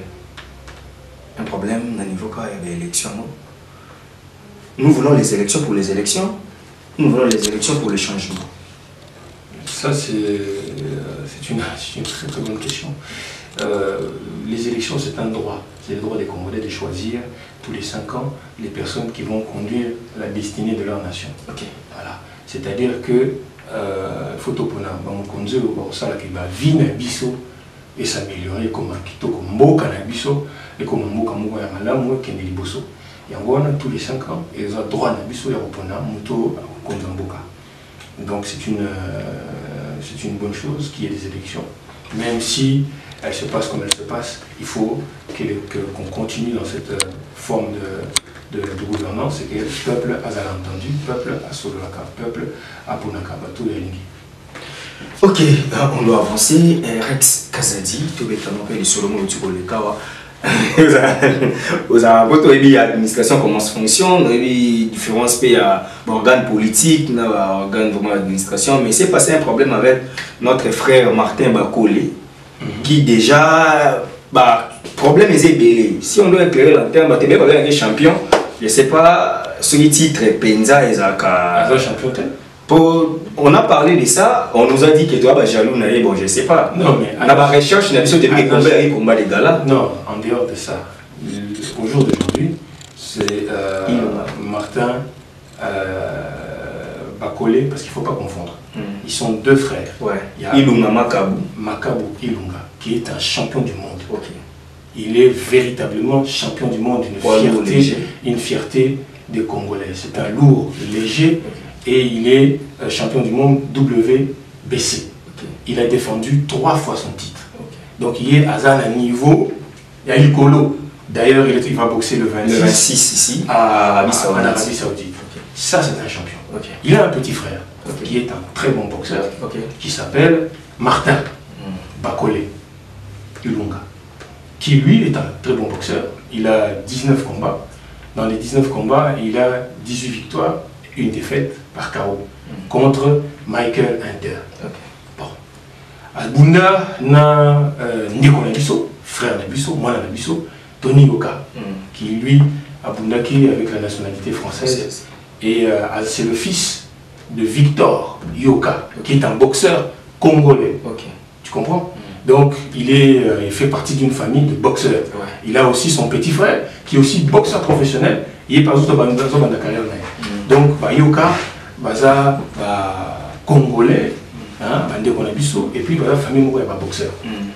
au niveau de l'élection. Nous voulons les élections pour les élections, nous voulons les élections pour le changement. Ça, c'est une très très bonne question. Les élections, c'est un droit. C'est le droit des Congolais de choisir tous les 5 ans les personnes qui vont conduire la destinée de leur nation. Okay. Voilà. C'est-à-dire que Photopona, Bamukonze, Baosala, qui va vivre biso et s'améliorer comme un kito, comme Mboka na biso, et comme Mboka Mboka Yamalamu, Kendeli Boso. Et en gros, tous les 5 ans, ils ont droit na biso, Yapona, Muto, Konzamboka. Donc c'est une bonne chose qu'il y ait des élections. Même si elles se passent comme elles se passent, il faut qu'on continue dans cette forme de gouvernance et que le peuple a entendu, le peuple a Sololaka, le peuple a Ponaka, Batou et Lingi. Ok, on doit avancer. Rex Kazadi, tout le temps, les Solomon le Kawa. Vous avez l'administration, comment ça fonctionne, différents organes politiques, organes vraiment d'administration, mais c'est passé un problème avec notre frère Martin Bakole, qui déjà, problème est ébélé. Si on doit éclairer l'antenne, tu es champion, je ne sais pas, ce titre Penza et Zaka. Champion. On a parlé de ça, on nous a dit que toi, jaloux, bon, je ne sais pas. Non, mais. On a recherche, on a vu des combats de gala. Non, en dehors de ça, au jour d'aujourd'hui, c'est Martin Bakole, parce qu'il ne faut pas confondre. Ils sont 2 frères. Ouais. Il y a Ilunga Makabu. Makabu Ilunga, qui est un champion du monde. Okay. Il est véritablement champion du monde, une fierté des Congolais. C'est un lourd léger. Et il est champion du monde WBC. Okay. Il a défendu 3 fois son titre. Okay. Donc il est à un niveau, il y a Ilkolo. D'ailleurs, il va boxer le 26 ici, en Arabie Saoudite. Okay. Ça, c'est un champion. Okay. Il a un petit frère qui est un très bon boxeur, qui s'appelle Martin Bakole Ilunga, qui lui est un très bon boxeur. Il a 19 combats. Dans les 19 combats, il a 18 victoires, 1 défaite par KO contre Michael Hunter. Bon. Albunda na Ndeko Nabiso, frère Nabiso, moi Nabiso, Tony Yoka, qui lui a Bundaki avec la nationalité française. Et c'est le fils de Victor Yoka, qui est un boxeur congolais. Tu comprends? Donc il fait partie d'une famille de boxeurs. Il a aussi son petit frère, qui est aussi boxeur professionnel. Il est pas juste dans la carrière. Donc Yoka, baza congolais, et puis la famille est boxeur.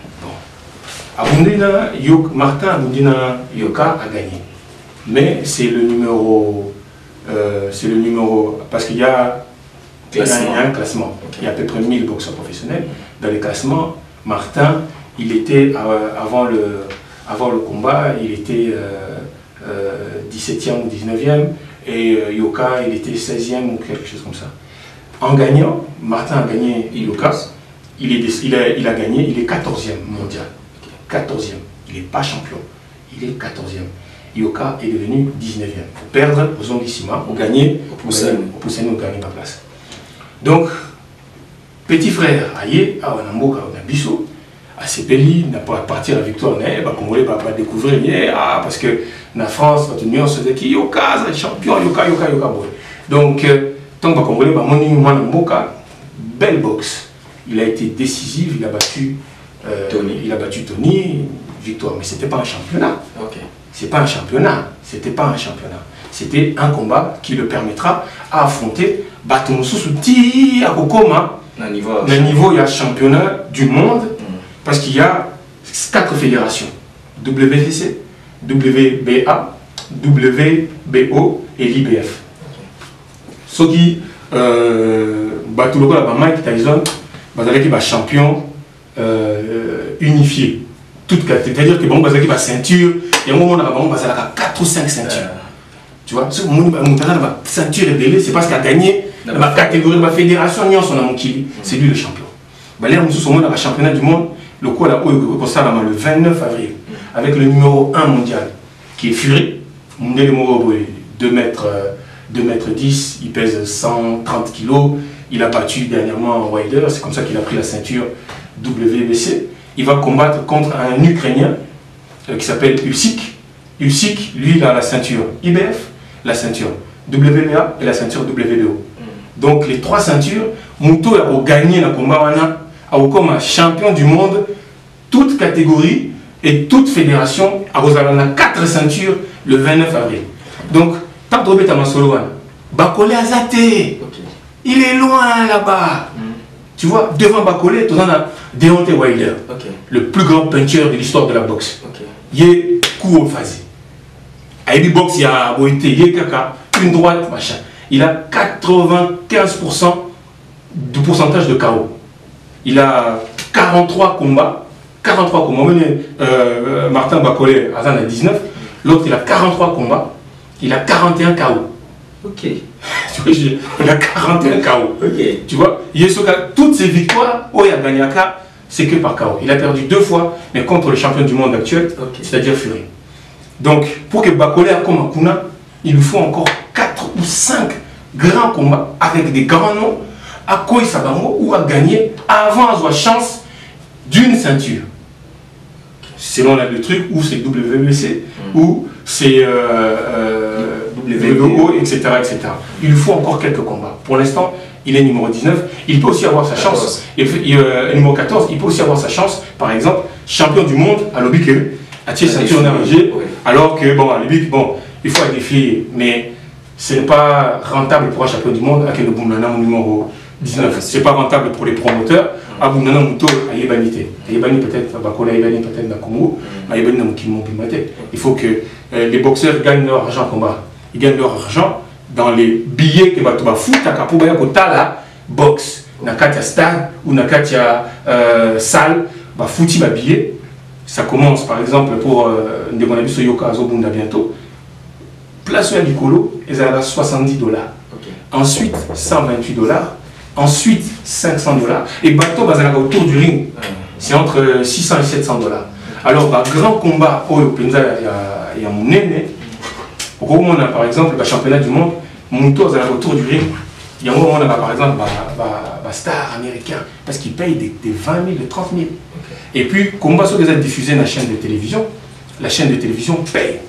Abundina, Martin Abundina Yoka a gagné. Mais c'est le numéro, parce qu'il y a un classement. Il y a à peu près 1000 boxeurs professionnels. Dans les classements, Martin, il était, avant le combat, il était 17e ou 19e. Et Yoka, il était 16e ou quelque chose comme ça. En gagnant, Martin a gagné Yoka, il a gagné, il est 14e mondial. 14e. Il n'est pas champion, il est 14e. Yoka est devenu 19e. Pour perdre aux Zongissima, pour gagner, au Poussane, on gagne ma place. Donc, petit frère, Aye, à Wanamboka, Nabiso, à Sepeli, n'a pas parti à la victoire, mais Congolais va pas découvrir, parce que la France, notre union, se dit que Yoka, c'est champion, Yoka. Donc, tant que Congolais, Wanamboka, belle boxe. Il a été décisif, il a battu Tony, victoire, mais c'était pas un championnat. C'est pas un championnat, c'était pas un championnat. C'était un combat qui le permettra à affronter Batumoussouti à Kokoma, le niveau, il y a championnat du monde, parce qu'il y a 4 fédérations, WCC, WBA, WBO et l'IBF. Ce qui, Batuloko, Mike Tyson, qui va champion unifié. C'est-à-dire que bon, ceinture, il y a un moment où on a 4 ou 5 ceintures. Tu vois, ce la ceinture est belée, c'est parce qu'il a gagné la catégorie de la fédération, c'est lui le champion. L'air nous sommes dans le championnat du monde, le coup là, le 29 avril, avec le numéro 1 mondial, qui est Fury, numéro 2 mètres 10, il pèse 130 kg, il a battu dernièrement Wilder, c'est comme ça qu'il a pris la ceinture WBC. Il va combattre contre un Ukrainien qui s'appelle Usyk. Usyk, lui, il a la ceinture IBF, la ceinture WBA et la ceinture WBO. Donc les 3 ceintures, Muto a gagné le combat, comme champion du monde, toute catégorie et toute fédération, a 4 ceintures le 29 avril. Donc, tant que tu as solo, Bakole Azate, il est loin là-bas. Tu vois, devant Bakole, tu as Deontay Wilder, le plus grand puncher de l'histoire de la boxe. Il est coup au phasé. Aïbi boxe, il y a Boité, il y a Kaka, une droite, machin. Il a 95% du pourcentage de KO. Il a 43 combats. 43 combats. Martin Bakole, Azan a 19. L'autre, il a 43 combats. Il a 41 KO. Ok. Il a 41 KO. Ok. Tu vois, toutes ces victoires, Oya Ganyaka, c'est que par KO. Il a perdu 2 fois, mais contre le champion du monde actuel, c'est-à-dire Fury. Donc, pour que Bakole ait comme Akuna, il lui faut encore 4 ou 5 grands combats avec des grands noms à Koi Sabango ou à gagner avant d'avoir chance d'une ceinture. Selon le truc, où c'est WBC, ou c'est WBO, etc., etc. Il lui faut encore quelques combats. Pour l'instant, il est numéro 19. Il peut aussi avoir sa chance. Numéro 14, il peut aussi avoir sa chance, par exemple, champion du monde à l'Obique, à Thier ceinture nagée, alors que, bon, à l'Obique, bon, il faut être défié, mais ce n'est pas rentable pour un champion du monde avec le Boumnana numéro 19. Ce n'est pas rentable pour les promoteurs. À Boumnana Mouto, à Yebanité. À Yebani peut-être, à Bakola Yebani peut-être dans Congo, à Yebani dans Moukimon Pimate. Il faut que les boxeurs gagnent leur argent en combat. Ils gagnent leur argent dans les billets que tu vas foutre à Kapouba Kotala, boxe. Nakatia stade ou Nakatia salle, bah fouti ma billet. Ça commence par exemple pour Ndegonabiso Yoka Azobunda bientôt. Place à Nicolo, ils ont 70 $. Ensuite, 128 $. Ensuite, 500 $. Et bateau, autour du ring, c'est entre 600 et 700 $. Alors, grand combat, il y a mon nez. Par exemple, le championnat du monde, mon tour autour du ring. Il y a un moment, par exemple, star américain, parce qu'il paye des 20 000, des 30 000. Et puis, combat sur les aides diffusées dans la chaîne de télévision, la chaîne de télévision paye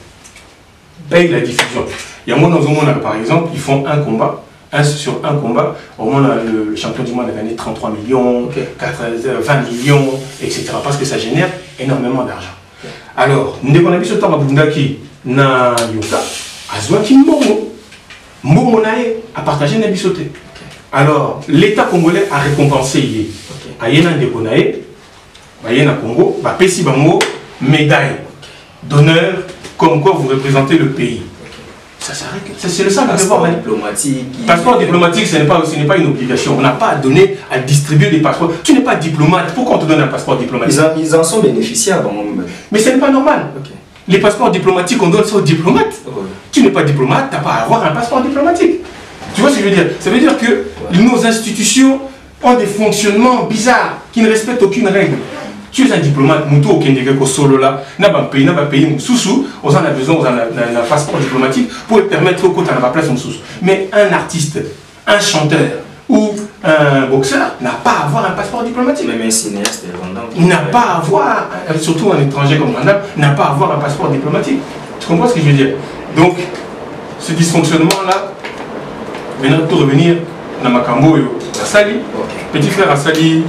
la diffusion. Il y a un moment, par exemple, ils font un combat. Sur un combat, au moment le champion du monde a gagné 33 millions, 20 millions, etc. Parce que ça génère énormément d'argent. Alors, nous avons vu ce temps à Bundaki, na Yoka, Azwaki Mbongo. Mbongo a partagé na bisoté. Alors, l'État congolais a récompensé Yé. Ayena Ndekonae, Ayena Congo, Pesi Bango, médaille d'honneur, comme quoi vous représentez le pays. C'est le simple passeport diplomatique. Passeport diplomatique, ce n'est pas une obligation. On n'a pas à donner, à distribuer des passeports. Tu n'es pas diplomate. Pourquoi on te donne un passeport diplomatique? Ils en sont bénéficiaires. Mais ce n'est pas normal. Les passeports diplomatiques, on donne ça aux diplomates. Tu n'es pas diplomate, tu n'as pas à avoir un passeport diplomatique. Tu vois ce que je veux dire? Ça veut dire que nos institutions ont des fonctionnements bizarres qui ne respectent aucune règle. Tu es un diplomate, Moutou au Kendeke solo là, n'a pas payé sous-sous, on en a besoin d'un passeport diplomatique pour permettre au côté à la place sous. Mais un artiste, un chanteur ou un boxeur n'a pas à avoir un passeport diplomatique. Même un cinéaste, il n'a pas à avoir, surtout un étranger comme Mandam, n'a pas à avoir un passeport diplomatique. Tu comprends ce que je veux dire? Donc, ce dysfonctionnement-là, maintenant pour revenir dans Makambo, Asali, petit frère Asali,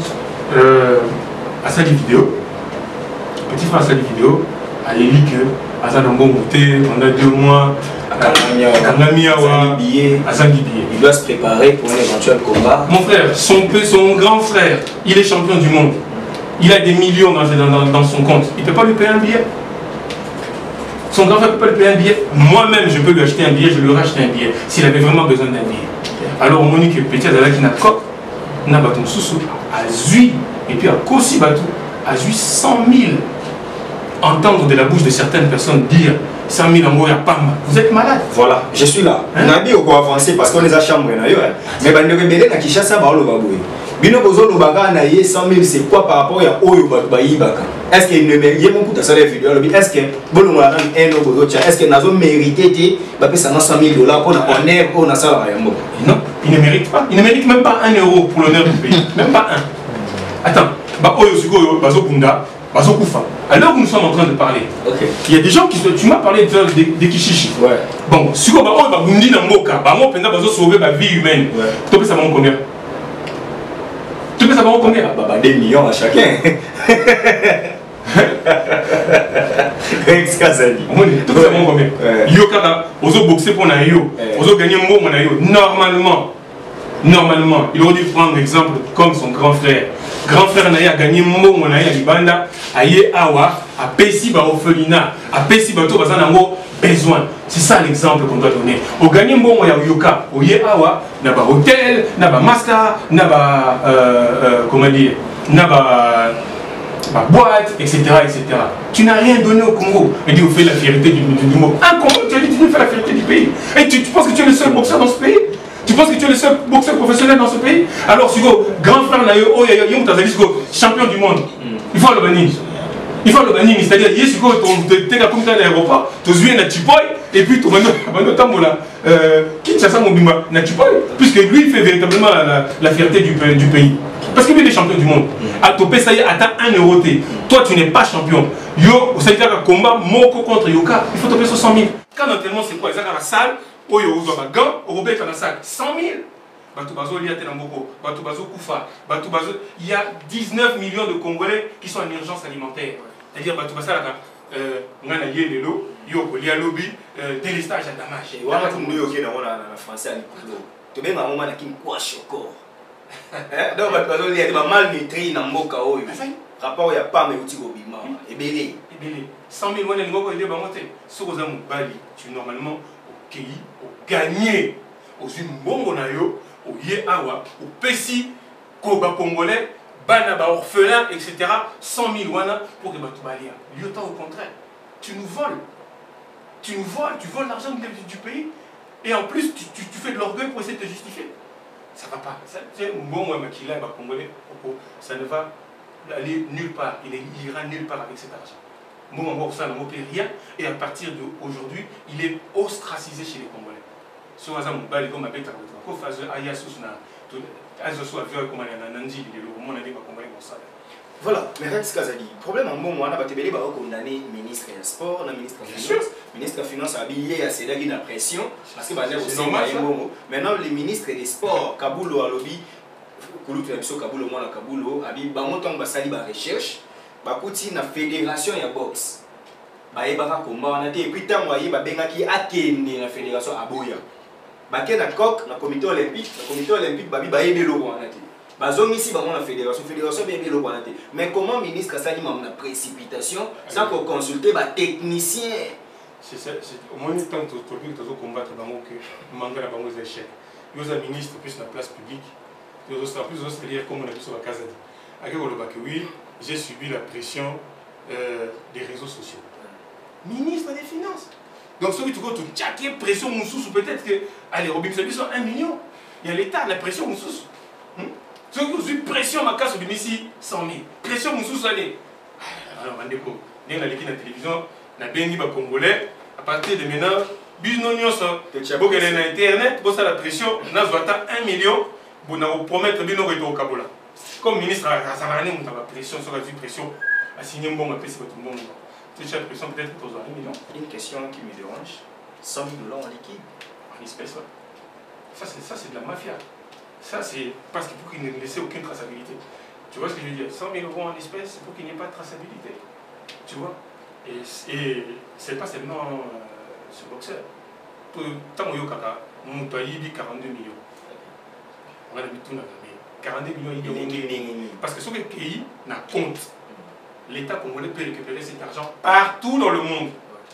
Asali vidéo, petit frère Asali vidéo, à l'élit que Azadongo Mouté pendant 2 mois, il doit se préparer pour un éventuel combat. Mon frère, son grand frère, il est champion du monde. Il a des millions dans son compte. Il ne peut pas lui payer un billet. Son grand frère ne peut pas lui payer un billet. Moi-même, je peux lui acheter un billet, je lui aurais acheté un billet, s'il avait vraiment besoin d'un billet. Alors, Monique Petit Azala qui n'a pas n'a pas sous à Zui, et puis à Kossi Batou, à Zui 100 000. Entendre de la bouche de certaines personnes dire 100 000 euros, il y a pas mal. Vous êtes malade. Voilà, je suis là. On a dit qu'on avancer parce qu'on est à chambre. Mais quand on est rebelle, on a Kinshasa, on va le Bino bozo no baga na ye 100 000 c'est quoi par rapport à Oyo Baïbaka? Est-ce qu'il ne mérite beaucoup de salaire vidéo? Est-ce que bon on a un euro bozo est-ce que nazo mérité bah ça 100 000 $ pour honneur pour na salaire non, il ne mérite pas. Il ne mérite même pas 1 euro pour l'honneur du pays. Même pas un. Attends, bah Oyo Sugo Bazo Kunda, Bazo Koufa. Alors que nous sommes en train de parler, il y a des gens qui tu m'as parlé de Kishishi. Ouais. Bon, Sugo bah Oyo Bagundi na Moka, bah moi pendant Bazo sauver ma vie humaine. Toi ça va combien? Tu peux savoir combien? Bah 2 millions à chacun. Tu peux savoir combien? Yoka, ozo boxer pour na yo, ozo gagner un mot na yo. Normalement, il aurait dû prendre exemple comme son grand frère. Grand frère n'a gagné un mot na yo libanda, aye awa, a pesi ba orphelinat, a pesi ba to bazanango besoin. C'est ça l'exemple qu'on doit donner. Au gagner bon ya yoka, au ye awa, na ba hôtel, na ba maska, na ba comment dire, na ba boîte, etc., etc. Tu n'as rien donné au Congo. Et dit, on fait la fierté du monde. Un Congo, tu as dit, tu veux faire la fierté du pays. Et tu penses que tu es le seul boxeur dans ce pays? Tu penses que tu es le seul boxeur professionnel dans ce pays? Alors, si vous, grand frère, champion du monde, il faut le bannir. Il faut le bannir, c'est-à-dire, il y a tu es comme à l'aéroport, tu es à Chipoy, et puis tu es Kinshasa Mobimba, puisque lui, il fait véritablement la fierté du pays. Parce qu'il est champion du monde. À topé, ça y est, attends 1 euro. Toi, tu n'es pas champion. Yo, ça veut dire que combat Moko contre Yoka, il faut toper sur 100 000. Quand l'entraînement, c'est quoi? Ils sont dans la salle, où il y a un gant, au Robert dans la salle, 100 000. Il y a 19 millions de Congolais qui sont en urgence alimentaire. C'est-à-dire que on a eu l'eau, il y a lobby, délestage à Damas. Et voilà, tout le monde est en français à l'école. Tu mets ma maman qui me coche encore. Donc, il y a des malnutris dans mon cas. Rapport, il n'y a pas de bima. Et belé. 100 000 euros, il y a Bali. Tu normalement au pays, au gagné, au Zimbongo, au Yeawa, au Pessi, Koba Congolais, Banaba orphelin, etc. 100 000 wana pour que tu balia. L'OTAN au contraire, tu nous voles. Tu voles l'argent du pays. Et en plus, tu fais de l'orgueil pour essayer de te justifier. Ça ne va pas. Ça ne va aller nulle part. Il ira nulle part avec cet argent. Moi, ça ne me paie rien. Et à partir d'aujourd'hui, il est ostracisé chez les Congolais. Ce que je m'appelle voilà, mais Rex Kazadi, problème en bon moment, on a condamné le ministre des Sports, le ministre des Finances. Le ministre des Finances a habillé à céder une pression parce que maintenant le ministre des Sports, Kabulo a lobby, Kabulo, moi Kabulo, a dit Bamonton Basali ba recherche, Bakouti na fédération ya boxe. Baebaka combat, on a dit et puis tant moi ba bengaki akende na fédération aboya. Baké na coq na comité olympique babi baébé lo on a dit. Bazong ici la fédération bien le bonité. Mais comment ministre a dit la précipitation sans qu'on consulte les techniciens? C'est au moins le temps que tu combattre que manque la échec. Il y a un ministre plus dans la place publique. Il y a plus dire comme on a vu sur la casa. Oui, j'ai subi la pression des réseaux sociaux. Ministre des Finances. Donc celui qui tu pression Moussous peut-être que allez Robin Sabiso 1 million. Il y a l'État la pression Moussous. Ceux qui ont eu pression ma casse de ici 100 000. Pression mon sous-salé. Alors, on a la télévision, on a bien dit aux Congolais, à partir de maintenant, business on a internet, on a la pression, on a 1 million, on a promettre bien au Kabola. Comme ministre, ça va aller, on a la pression, sur la pression, à signer un bon appel, c'est tout le monde. C'est la pression peut-être pour 1 million. Une question qui me dérange, 100 000 $ en liquide. En espèces, ça c'est de la mafia. Ça, c'est parce qu'il faut qu'il ne laisse aucune traçabilité. Tu vois ce que je veux dire? 100 000 € en espèces, c'est pour qu'il n'y ait pas de traçabilité. Tu vois? Et c'est pas seulement ce boxeur. Tant que Yokaka, on a dit 42 millions. On a dit tout 42 millions, il parce que ce que le pays n'a compte, l'État congolais peut récupérer cet argent partout dans le monde.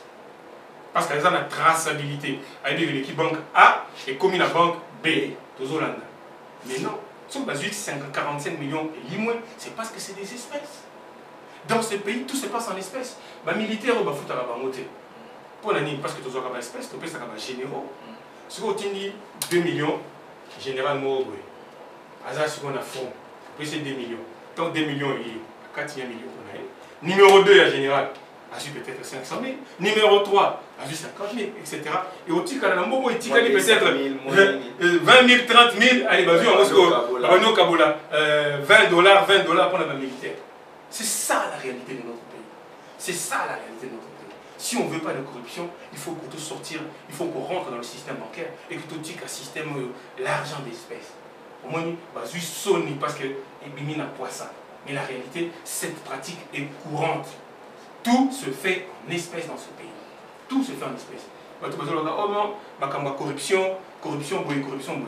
Parce qu'il y a une traçabilité. Il y a l'équipe banque A et comme la banque B, aux Hollandais. Mais non, si on base 45 millions et moins, c'est parce que c'est des espèces. Dans ce pays, tout se passe en espèces. Les militaires, ils foutent à la banque. Pour l'année, parce que tu as une espèce, tu peux ça comme généraux. Si on dit 2 millions, généralement, oui. Hasard, si on a fond, tu peux 2 millions. Donc 2 millions, il y a 4 millions qu'on a. Numéro 2, en général, a vu peut-être 500 000. Numéro 3, a vu 50 000, etc. Et au Tika, il y a peut-être 20 000, 30 000. Allez, vas-y, on va Kabola. 20 dollars pour la militaire. C'est ça la réalité de notre pays. C'est ça la réalité de notre pays. Si on ne veut pas de corruption, il faut qu'on sortir, il faut qu'on rentre dans le système bancaire et que tout tique un système l'argent d'espèces. Au moins, vas-y, sonne parce que il n'a pas ça. Mais la réalité, cette pratique est courante. Tout se fait en espèces dans ce pays. Tout se fait en espèces. Oh non, corruption, corruption.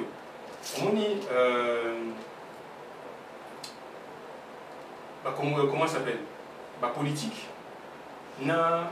Comment ça s'appelle? Politique. Na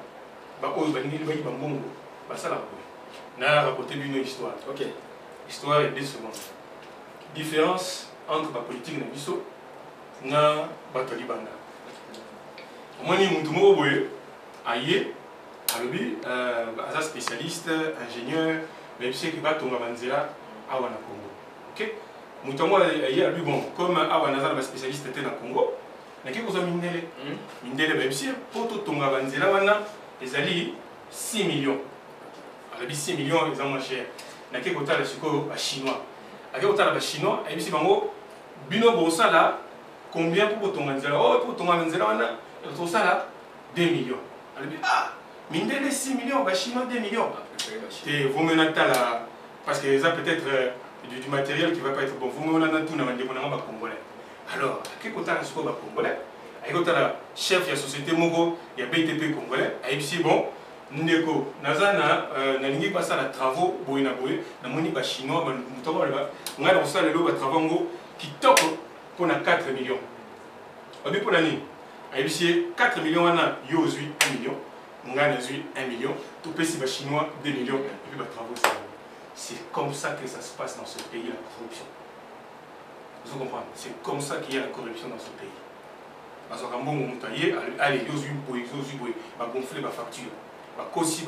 ça la raconté une histoire. Ok. Histoire est 2 secondes. Différence entre la politique et biso na batoli banda. Moni muntu moko boye aye alobi aza spécialiste ingénieur mais c'est que ba tonga banzela awa na Congo. OK? Muntu mo aye alobi bon comme awa na za spécialiste était na Congo. Naki ko zo mindele. Mindele même si pour to tonga banzela wana ezali 6 millions. Alobi 6 millions ils ont moins cher. Naki ko tala siko a chinois. Avec autant de chinois, et puis bango bino bossa là combien pour ton manzela? Oh pour ton manzela on a tout ça là 2 millions. Elle dit ah mine de 6 millions, bah chinois 2 millions. Et vous menez là parce que ça peut-être du matériel qui va pas être bon. Vous menez dans tout na mande bona ba congolais. Alors avec autant de siko ba congolais, avec autant de chef de la société Mogo, il y a BTP congolais, et puis bon ndeko nazana nalingi passer la travaux boyina boy na moni ba chinois ba mutoba ba ngala osala lelo ba travaux ngo kitoko pour 4 millions. Obi pour l'année. Aïbisi 4 millions wana yo ozui 1 million, ngana ozui 1 million, tout petit ba chinois 2 millions et puis ba travaux ça. C'est comme ça que ça se passe dans ce pays la corruption. Vous comprenez? C'est comme ça qu'il y a la corruption dans ce pays. Parce que quand on montaye allez yo ozui boy ba gonfler ba facture. Et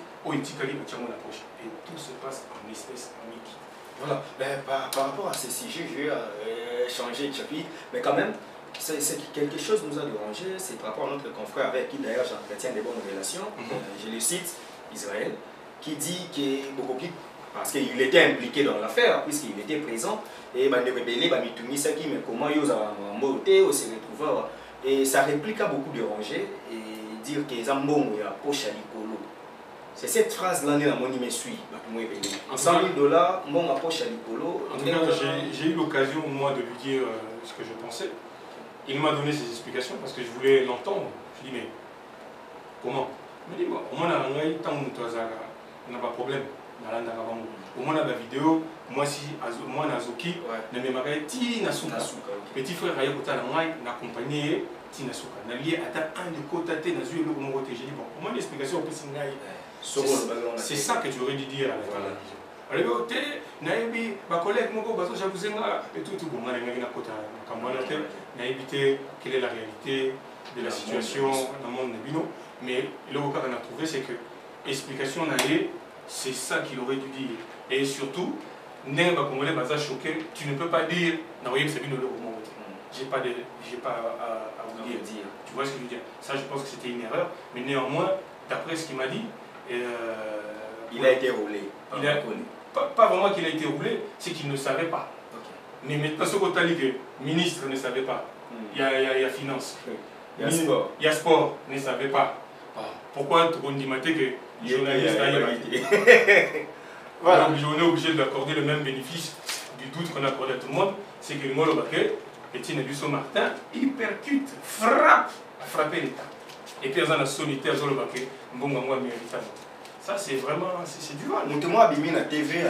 tout se passe en espèces uniques. Voilà, par rapport à ces sujets, je vais changer de chapitre, mais quand même, c'est quelque chose qui nous a dérangé, c'est par rapport à notre confrère avec qui d'ailleurs j'entretiens des bonnes relations, je le cite, Israël, qui dit que beaucoup plus, parce qu'il était impliqué dans l'affaire, puisqu'il était présent, et les rebelles, mais comment ils ont monté, ils se retrouvent, et ça réplique à beaucoup dérangé, et dire que Zambon est à poche à l'icolo. C'est cette phrase-là que je me suis. 100 000 $, mon à poche à l'icolo. En tout cas, j'ai eu l'occasion, moi, de lui dire ce que je pensais. Il m'a donné ses explications parce que je voulais l'entendre. Je lui ai dit, mais comment? Il m'a dit, au moins, on n'a pas de problème. Au moins, on a la vidéo. Moi, si moi, Nazoki, ne me marie ti Nasuka. Petit frère, il a accompagné. Nalié à un de côté, j'ai dit, bon, au moins l'explication peut s'engager. C'est ça que tu aurais dû dire à la télévision. Naïbi, ma collègue, mon gars, j'avoue, et tout, bon, on a une côte à Kamboulaté, naïbité, quelle est la réalité de la situation dans le monde de Bino. Mais le cas qu'on a trouvé, c'est que l'explication naïe, c'est ça qu'il aurait dû dire. Et surtout, n'est pas congolais, baza choqué, tu ne peux pas dire, naïbi, c'est Bino le roman. J'ai pas à vous dire. Tu vois ce que je veux dire? Ça, je pense que c'était une erreur. Mais néanmoins, d'après ce qu'il m'a dit, il a été roulé. Pas vraiment qu'il a été roulé, c'est qu'il ne savait pas. Mais maintenant, ce qu'on t'a dit que le ministre ne savait pas. Il y a finance. Il y a sport. Il y a sport, ne savait pas. Pourquoi on dit que les journalistes voilà. Donc, on est obligé d'accorder le même bénéfice du doute qu'on accorde à tout le monde. C'est que le mot Etienne Busso Martin, il percute, frappe, a frappé l'État. Et puis, il y a un solitaire, ça, c'est vraiment, c'est du mal. Moi, je suis TV,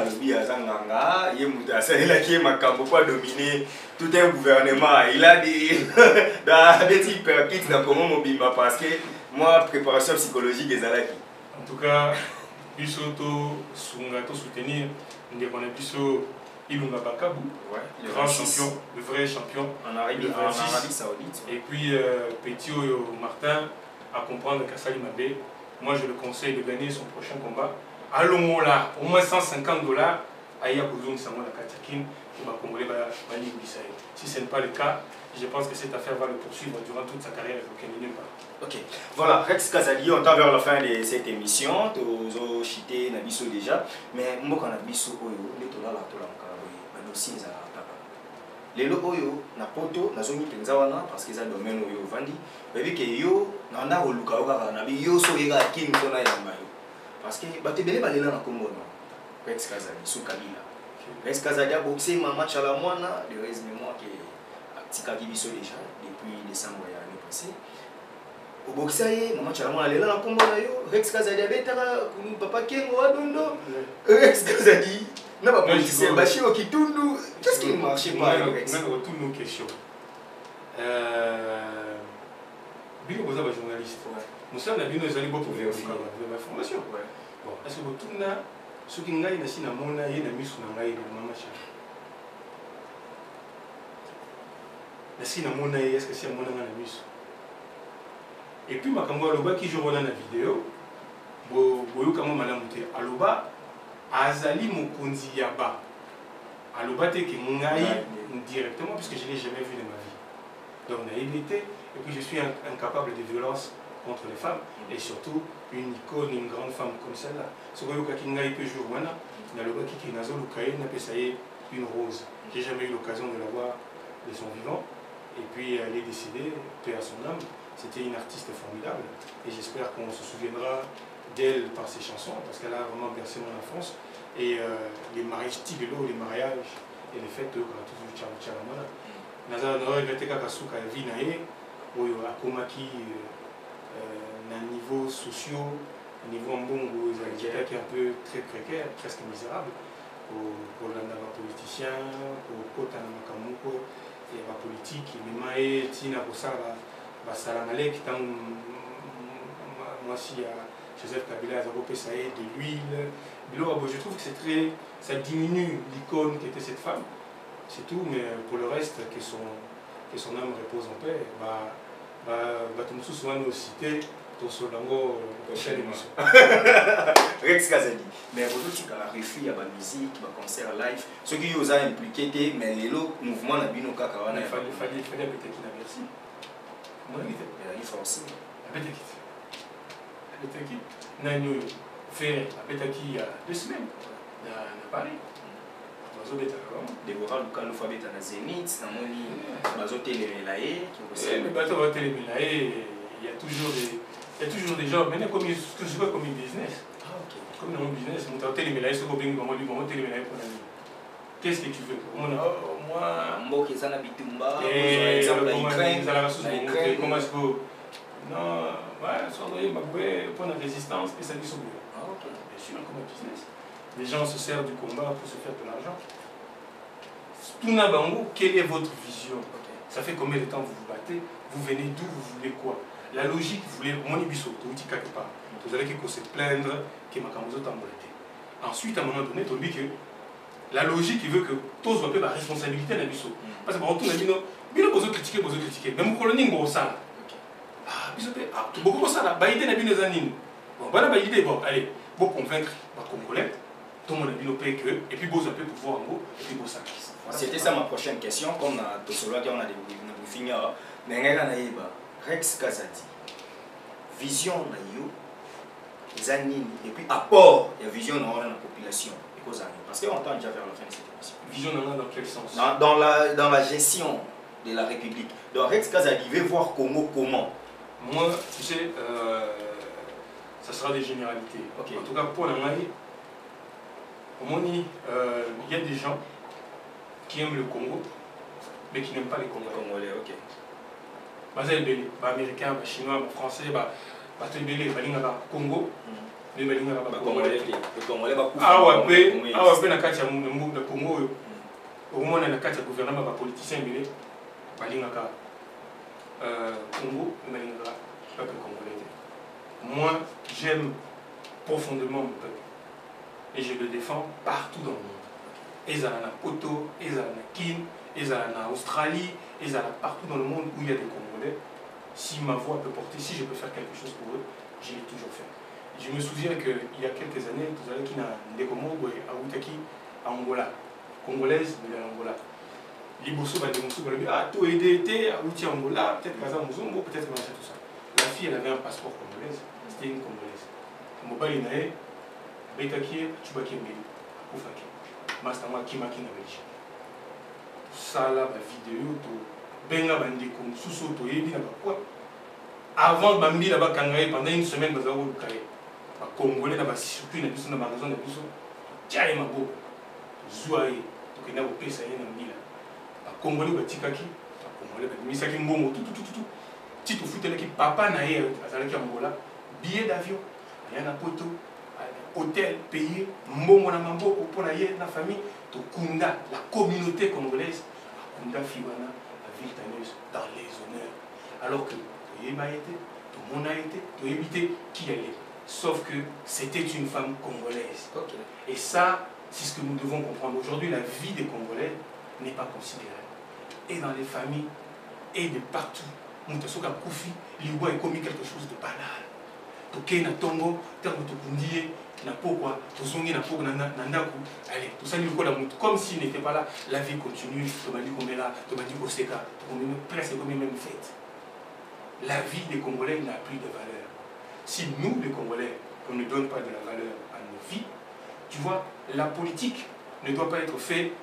il a dominé tout un gouvernement. Il a dit, il percute parce que moi, préparation psychologique des Alaki. En tout cas, Busso, soutenir, on a Busso. Ilunga Bakabu, grand champion, le vrai champion en Arabie Saoudite. Et puis Petit Martin à comprendre qu'Assali Mabé, moi je le conseille de gagner son prochain combat. Allons là, au moins 150 $. Aïe, Sango la Katakin, qui va Congolais, si ce n'est pas le cas, je pense que cette affaire va le poursuivre durant toute sa carrière nulle part. Ok, voilà, Rex Kazadi, on tend vers la fin de cette émission, tous os chité Nabiso déjà, mais moi quand Nabiso Oyo, les tola la tola encore, dossier ça papa. Les lo Oyo na poto na zoni penzawana parce que ça domaine Oyo vandi, mais vu que yo nanda oluka oka na bi yo so yega kin sona yamba yo. Parce que baté belé balela na Congo non. Rex Kazadi sous Kabila. Rex Kazadi a boxé ma match à la moana, de reste mémoire que Tika Kibiso déjà depuis décembre l'année passée. Au boxer, maman Chalamon allait là dans le combat. Rex Kazadi avait papa Kengo Adondo. Rex Kazadi n'a pas politicien. Bachiro qui tourne. Qu'est-ce qui ne marchait pas avec Rex? On a retourné nos questions. Bilo Boza va journaliste. Nous sommes là, nous allons beaucoup vers l'information. Bon, est-ce que vous tournez ce qui n'a pas été na mona ye na misu na ngai na mama cha. Na si na mona ye est-ce que c'est mona na misu? Et puis makambo aloba qui joue dans la vidéo boyo kama malamu te aloba azali mokonzi yaba aloba te ke ngai directement puisque je l'ai jamais vu de ma vie. Donc naïveté et puis je suis incapable de violence contre les femmes et surtout une icône, une grande femme comme celle-là. Ce que qui ngai peut jouer wana naloba ki nazo lukaye na pesaye une rose. J'ai jamais eu l'occasion de la voir de son vivant et puis elle est décédée, paix à son âme. C'était une artiste formidable et j'espère qu'on se souviendra d'elle par ses chansons parce qu'elle a vraiment bercé mon enfance. Et les mariages tigelo, les mariages et les fêtes de toujours Tchalamana. Naza regretté Kakasuka Vinae, où Akomaki à un niveau social, à un niveau mbongo, qui est un peu très précaire, presque misérable pour les politiciens, pour Kota Namakamoko et la politique. Mais Maé, Tina, pour ça. Basalamalek, tant moi si Joseph Kabila a repéré de l'huile. Je trouve que c'est très, ça diminue l'icône qui était cette femme. C'est tout, mais pour le reste, que son âme repose en paix. Tout souvent nous citer ton solango prochaine émission. Rex Kazadi. Mais vous dites qu'il y a un refus, il y a la musique, il y a un concert live. Ceux qui vous ont impliqué, mais les mouvements n'a bino kakawana. Il fallait peut-être qu'il a merci. Il faut aussi. Nous fait il y a 2 semaines à Paris. Déborah Luka l'alphabet à Zénith, Namoni, Bazoté Melaye, il y a toujours des gens, maintenant comme une business. Comme dans mon business, mon hôtel Melaye, c'est comme un hôtel Melaye pour la vie. Qu'est-ce que tu veux? Moi, comment est-ce que non, ouais, pour la résistance et ça dit sur bien sûr, comme un business. Les gens se servent du combat pour se faire de l'argent. Tout quelle est votre vision? Ça fait combien de temps vous vous battez? Vous venez d'où? Vous voulez quoi? La logique, vous voulez mon ibiso, vous dites quelque part. Vous allez se plaindre que ma camozo t'a molesté. Ensuite, à un moment donné, tu dis que la logique veut que tous soient la responsabilité de l'Abisso. Parce que tout le monde a besoin de critiquer, mais mon colonie est ça. Ah, tu beaucoup ça là, baïdé n'a pas des bon, voilà, baïdé, bon, allez, pour convaincre les Congolais, tout le monde a bien opéré que, et puis vous avez pouvoir en gros, et puis vous savez. C'était ça ma prochaine question, comme on a tout cela, on a des briefings, mais Rex Kazadi, vision de Zanine, et puis apport et vision de la population. Parce qu'on entend déjà vers la fin de cette émission. Vision dans quel sens? Dans la gestion de la République. Donc Rex Kazadi veut voir Congo comment? Moi, tu sais, ça sera des généralités. Okay. En tout cas, pour la Mali, il y a des gens qui aiment le Congo, mais qui n'aiment pas les Congolais. Ok. Les Américains, les Chinois, les Français, les Congo. Les Congolais. Ah ouais, na kati ya Congo. Au moins na kati ya gouvernement ba politicien belé balingaka Congo, balingaka peuple congolais. Moi, j'aime profondément mon peuple et je le défends partout dans le monde. Ezala na Poto, ezala na Kin, ezala na Australie, ezala partout dans le monde où il y a des Congolais. Si ma voix peut porter, si je peux faire quelque chose pour eux, je l'ai toujours fait. Je me souviens qu'il y a quelques années, tout à l'heure, qui n'a des Comores à Outaki, à Angola, congolaise, mais à Angola. Liboso, ah, tout aidé, à Outi Angola, peut-être Kaza Muzumbo, peut-être tout ça. La fille, elle avait un passeport congolaise, c'était une congolaise. Mobile Nae, Betaki, Chubaki Mbili, Koufaki. Mastama Kimaki Nabeji. Ça là, ma vidéo, Benga Bandeko, Sousso, Toyebi, Nabakwa. Avant Bambi, là-bas, Kangaye, pendant une semaine, nous avons le Kaye. Les Congolais, là-bas, surtout, ils sont dans la maison de Bousso. Tiens, il m'a beau. Zouaï, donc il y a un peu de Nambila. Les Congolais, les Tikaki, les Congolais, les Misaki Mbongo, tout. Tito fout qui papa naïe, à Angola, billet d'avion, il y a un poteau, hôtel payé, Mbongo na Mambo, pour la famille, to Kunda, la communauté congolaise, Kunda Fiwana, la ville tanneuse, dans les honneurs. Alors que tout le monde a été, tout évité qui allait. Sauf que c'était une femme congolaise. Okay. Et ça, c'est ce que nous devons comprendre. Aujourd'hui, la vie des Congolais n'est pas considérée. Et dans les familles, et de partout. Moutasoka Koufi, Liwa est commis quelque chose de banal. Toké na tongo, terme tokundie, na pokwa, tozongi na pokwa nandaku. Allez, tout ça, comme s'il n'était pas là, la vie continue. Tomadi Komela, Tomadi Koseka, presque comme même fête. La vie des Congolais n'a plus de valeur. Si nous, les Congolais, on ne donne pas de la valeur à nos vies, tu vois, la politique ne doit pas être faite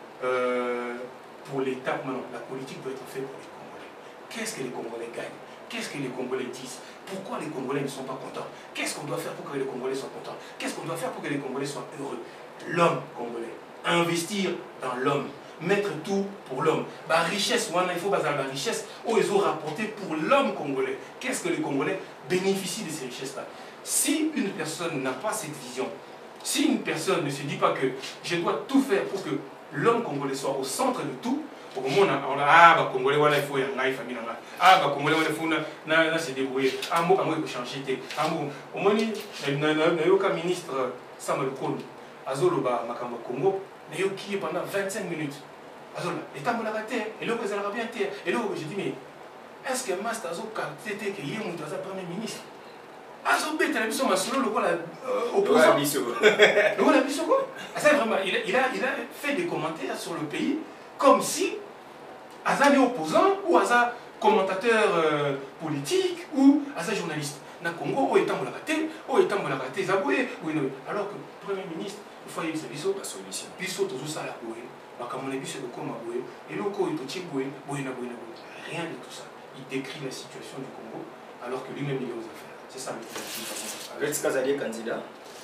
pour l'État. Non, la politique doit être faite pour les Congolais. Qu'est-ce que les Congolais gagnent? Qu'est-ce que les Congolais disent? Pourquoi les Congolais ne sont pas contents? Qu'est-ce qu'on doit faire pour que les Congolais soient contents? Qu'est-ce qu'on doit faire pour que les Congolais soient heureux? L'homme congolais. Investir dans l'homme. Mettre tout pour l'homme. La richesse, il faut baser la richesse, ils ont rapporté pour l'homme congolais. Qu'est-ce que les Congolais bénéficient de ces richesses-là? Si une personne n'a pas cette vision, si une personne ne se dit pas que je dois tout faire pour que l'homme congolais soit au centre de tout, au moment on a ah Congolais il faut y aller famille ah Congolais il faut na se débrouiller ah moi il faut changer ah moi au moins le ministre Samuel Kono azoloba makambo Congo nayo qui pendant 25 minutes azola état mon arrêté et là vous allez bien terre et là je dis mais est-ce que Master Azo Katete qui est mon premier ministre Azo bête la biso masolo le quoi opposant le biso quoi ça vraiment il a fait des commentaires sur le pays comme si Aza est opposant ou Aza commentateur politique ou Aza journaliste. Na Congo, où est mon raté, où est mon raté Zaboué, alors que le Premier ministre, il faut y aller biso la solution. Biso tout ça la boué, makamon biso de comme boué, et le ko est petit boué, boué na boué. Rien de tout ça. Il décrit la situation du Congo alors que lui-même il est aux affaires. C'est ça le problème. Avec ce cas, vous candidat?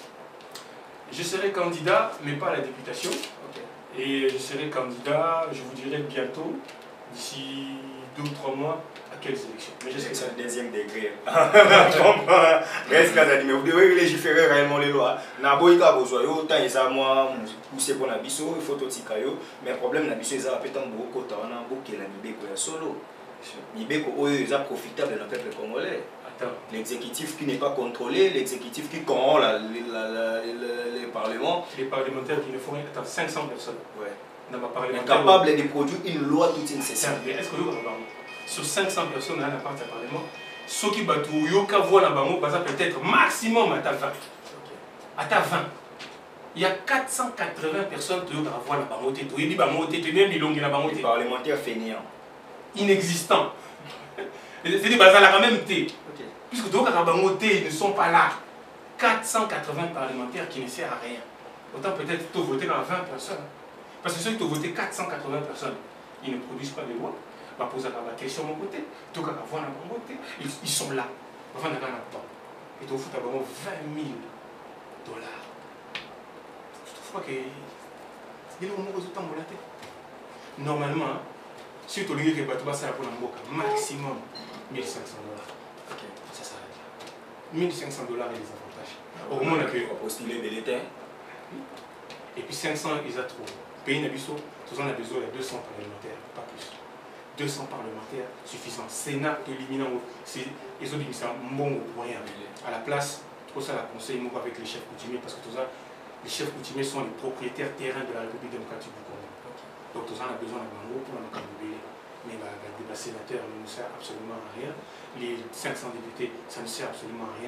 Je serai candidat, mais pas à la députation. Et je serai candidat, je vous dirai bientôt, d'ici 2 ou 3 mois, à quelles élections. Mais je serai c'est le deuxième degré. Je comprends. Mais vous devez légiférer réellement les lois. Naboïka besoin, autant ils ont moi poussé pour Nabiso, il faut tout tikayo. Mais le problème Nabiso, ils ont peut-être beaucoup de temps, beaucoup la Nibeko solo. Nibeko, ils sont profitables dans le peuple congolais. L'exécutif qui n'est pas contrôlé, l'exécutif qui corrompt les parlements. Les parlementaires qui ne font rien, 500 personnes. Ouais. Incapable de produire une loi toute une session. Mais est-ce que sur 500 personnes à la part du parlement, ceux qui battent Yoka voient la bango, peut-être maximum à ta 20. À ta 20. Il y a 480 personnes qui voient la bango, les parlementaires fainéants. Inexistants. C'est des bazar la même thé. Puisque ils ne sont pas là. 480 parlementaires qui ne servent à rien. Autant peut-être tu voter dans 20 personnes. Parce que ceux qui ont voté 480 personnes, ils ne produisent pas de loi. Je vais poser la question de mon côté. Ils sont là. Et tu as 20 000 $. Je trouve que normalement, si tu as dit que tu vas faire maximum 1 500 $. Ça s'arrête là. 1 500 $ et les avantages. Au moment où on va postuler de l'État. Et puis 500, ils ont trop. Pays Nabiso, tout ça on a besoin de 200 parlementaires, pas plus. 200 parlementaires suffisants. Sénat éliminant, ils ont dit que c'est un bon moyen. À la place, tout ça, la conseil avec les chefs coutumiers, parce que tout ça, les chefs coutumiers sont les propriétaires terrains de la République démocratique du Congo. Donc tout ça, on a besoin d'un bango pour la Macamboué. Mais le débat sénateur ne sert absolument à rien. Les 500 députés, ça ne sert absolument à rien.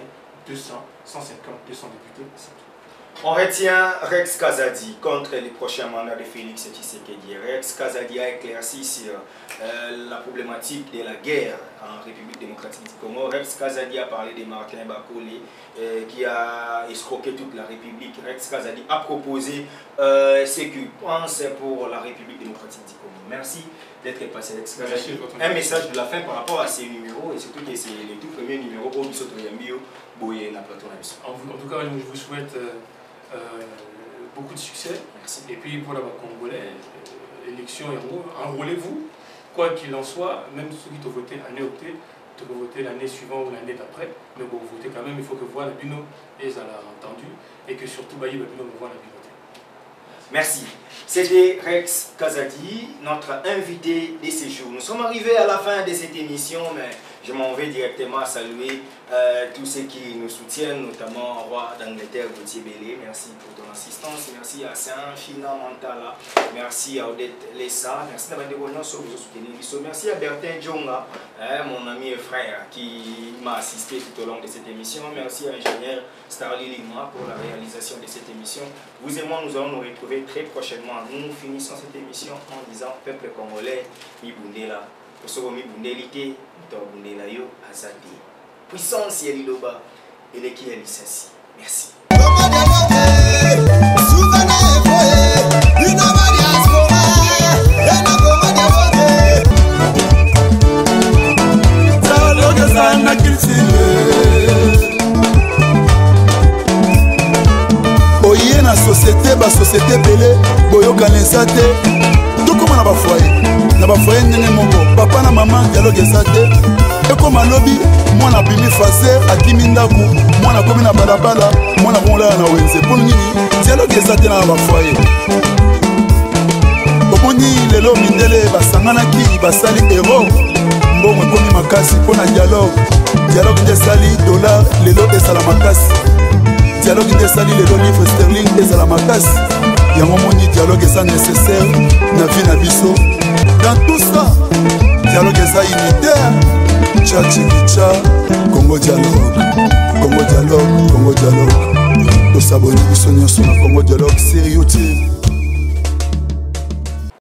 200, 150, 200 députés, c'est tout. On retient Rex Kazadi contre les prochains mandats de Félix Tshisekedi. Rex Kazadi a éclairci sur la problématique de la guerre en République démocratique du Congo. Rex Kazadi a parlé de Martin Bakole qui a escroqué toute la République. Rex Kazadi a proposé ce qu'il pense pour la République démocratique du Congo. Merci d'être passé, Rex Kazadi. Un message de la fin par rapport à ces numéros et surtout que c'est les tout premiers numéros au Biso Toyambio Boye na plateau. En tout cas, je vous souhaite beaucoup de succès. Merci. Et puis pour la Congolais, élection, enrôlez-vous, quoi qu'il en soit, même ceux qui ont voté l'année opté, tu peux voter l'année suivante ou l'année d'après, mais bon, voter quand même, il faut que voir la Bino et ça l'a entendu, et que surtout Bayi Bino me voit la Bino. Merci. C'était Rex Kazadi, notre invité de ce jour. Nous sommes arrivés à la fin de cette émission, mais je m'en vais directement saluer tous ceux qui nous soutiennent, notamment Roi d'Angleterre, Gauthier Bélé. Merci pour ton assistance. Merci à Saint-Fina Mantala. Merci à Odette Lessa. Merci à Merci à Bertin Djonga, mon ami et frère, qui m'a assisté tout au long de cette émission. Merci à l'ingénieur Starly Lima pour la réalisation de cette émission. Vous et moi, nous allons nous retrouver très prochainement. Nous finissons cette émission en disant peuple congolais, Mibundela, Kosovo Mibundelité, Mutobundela yo Azadi. Puissance Yeliloba et l'équipe Elisasi. Merci. Oye na société belé boyoka nesa te tokoma na bafoye ndenge moko papa na mama dialogue eza te ekoma lobi mwana bimi faser akimi ndaku mwana komi na balabala mwana komolala na wenze mpo nini dialogue eza te na bafoye omoni lelo mindele basanganaki basali ero mbongo ekomi makasi mpo na dialogue nde esali dollar lelo esala makasi dialogue nde esali lelo livre sterling ezala makasi yango moni dialogue eza nécessaire na vie na biso dans tout ça dialogue eza unitaire tchachikicha Congo dialogue Congo dialogue Congo dialogue tosaboni biso nyonso na Congo dialogue sérieux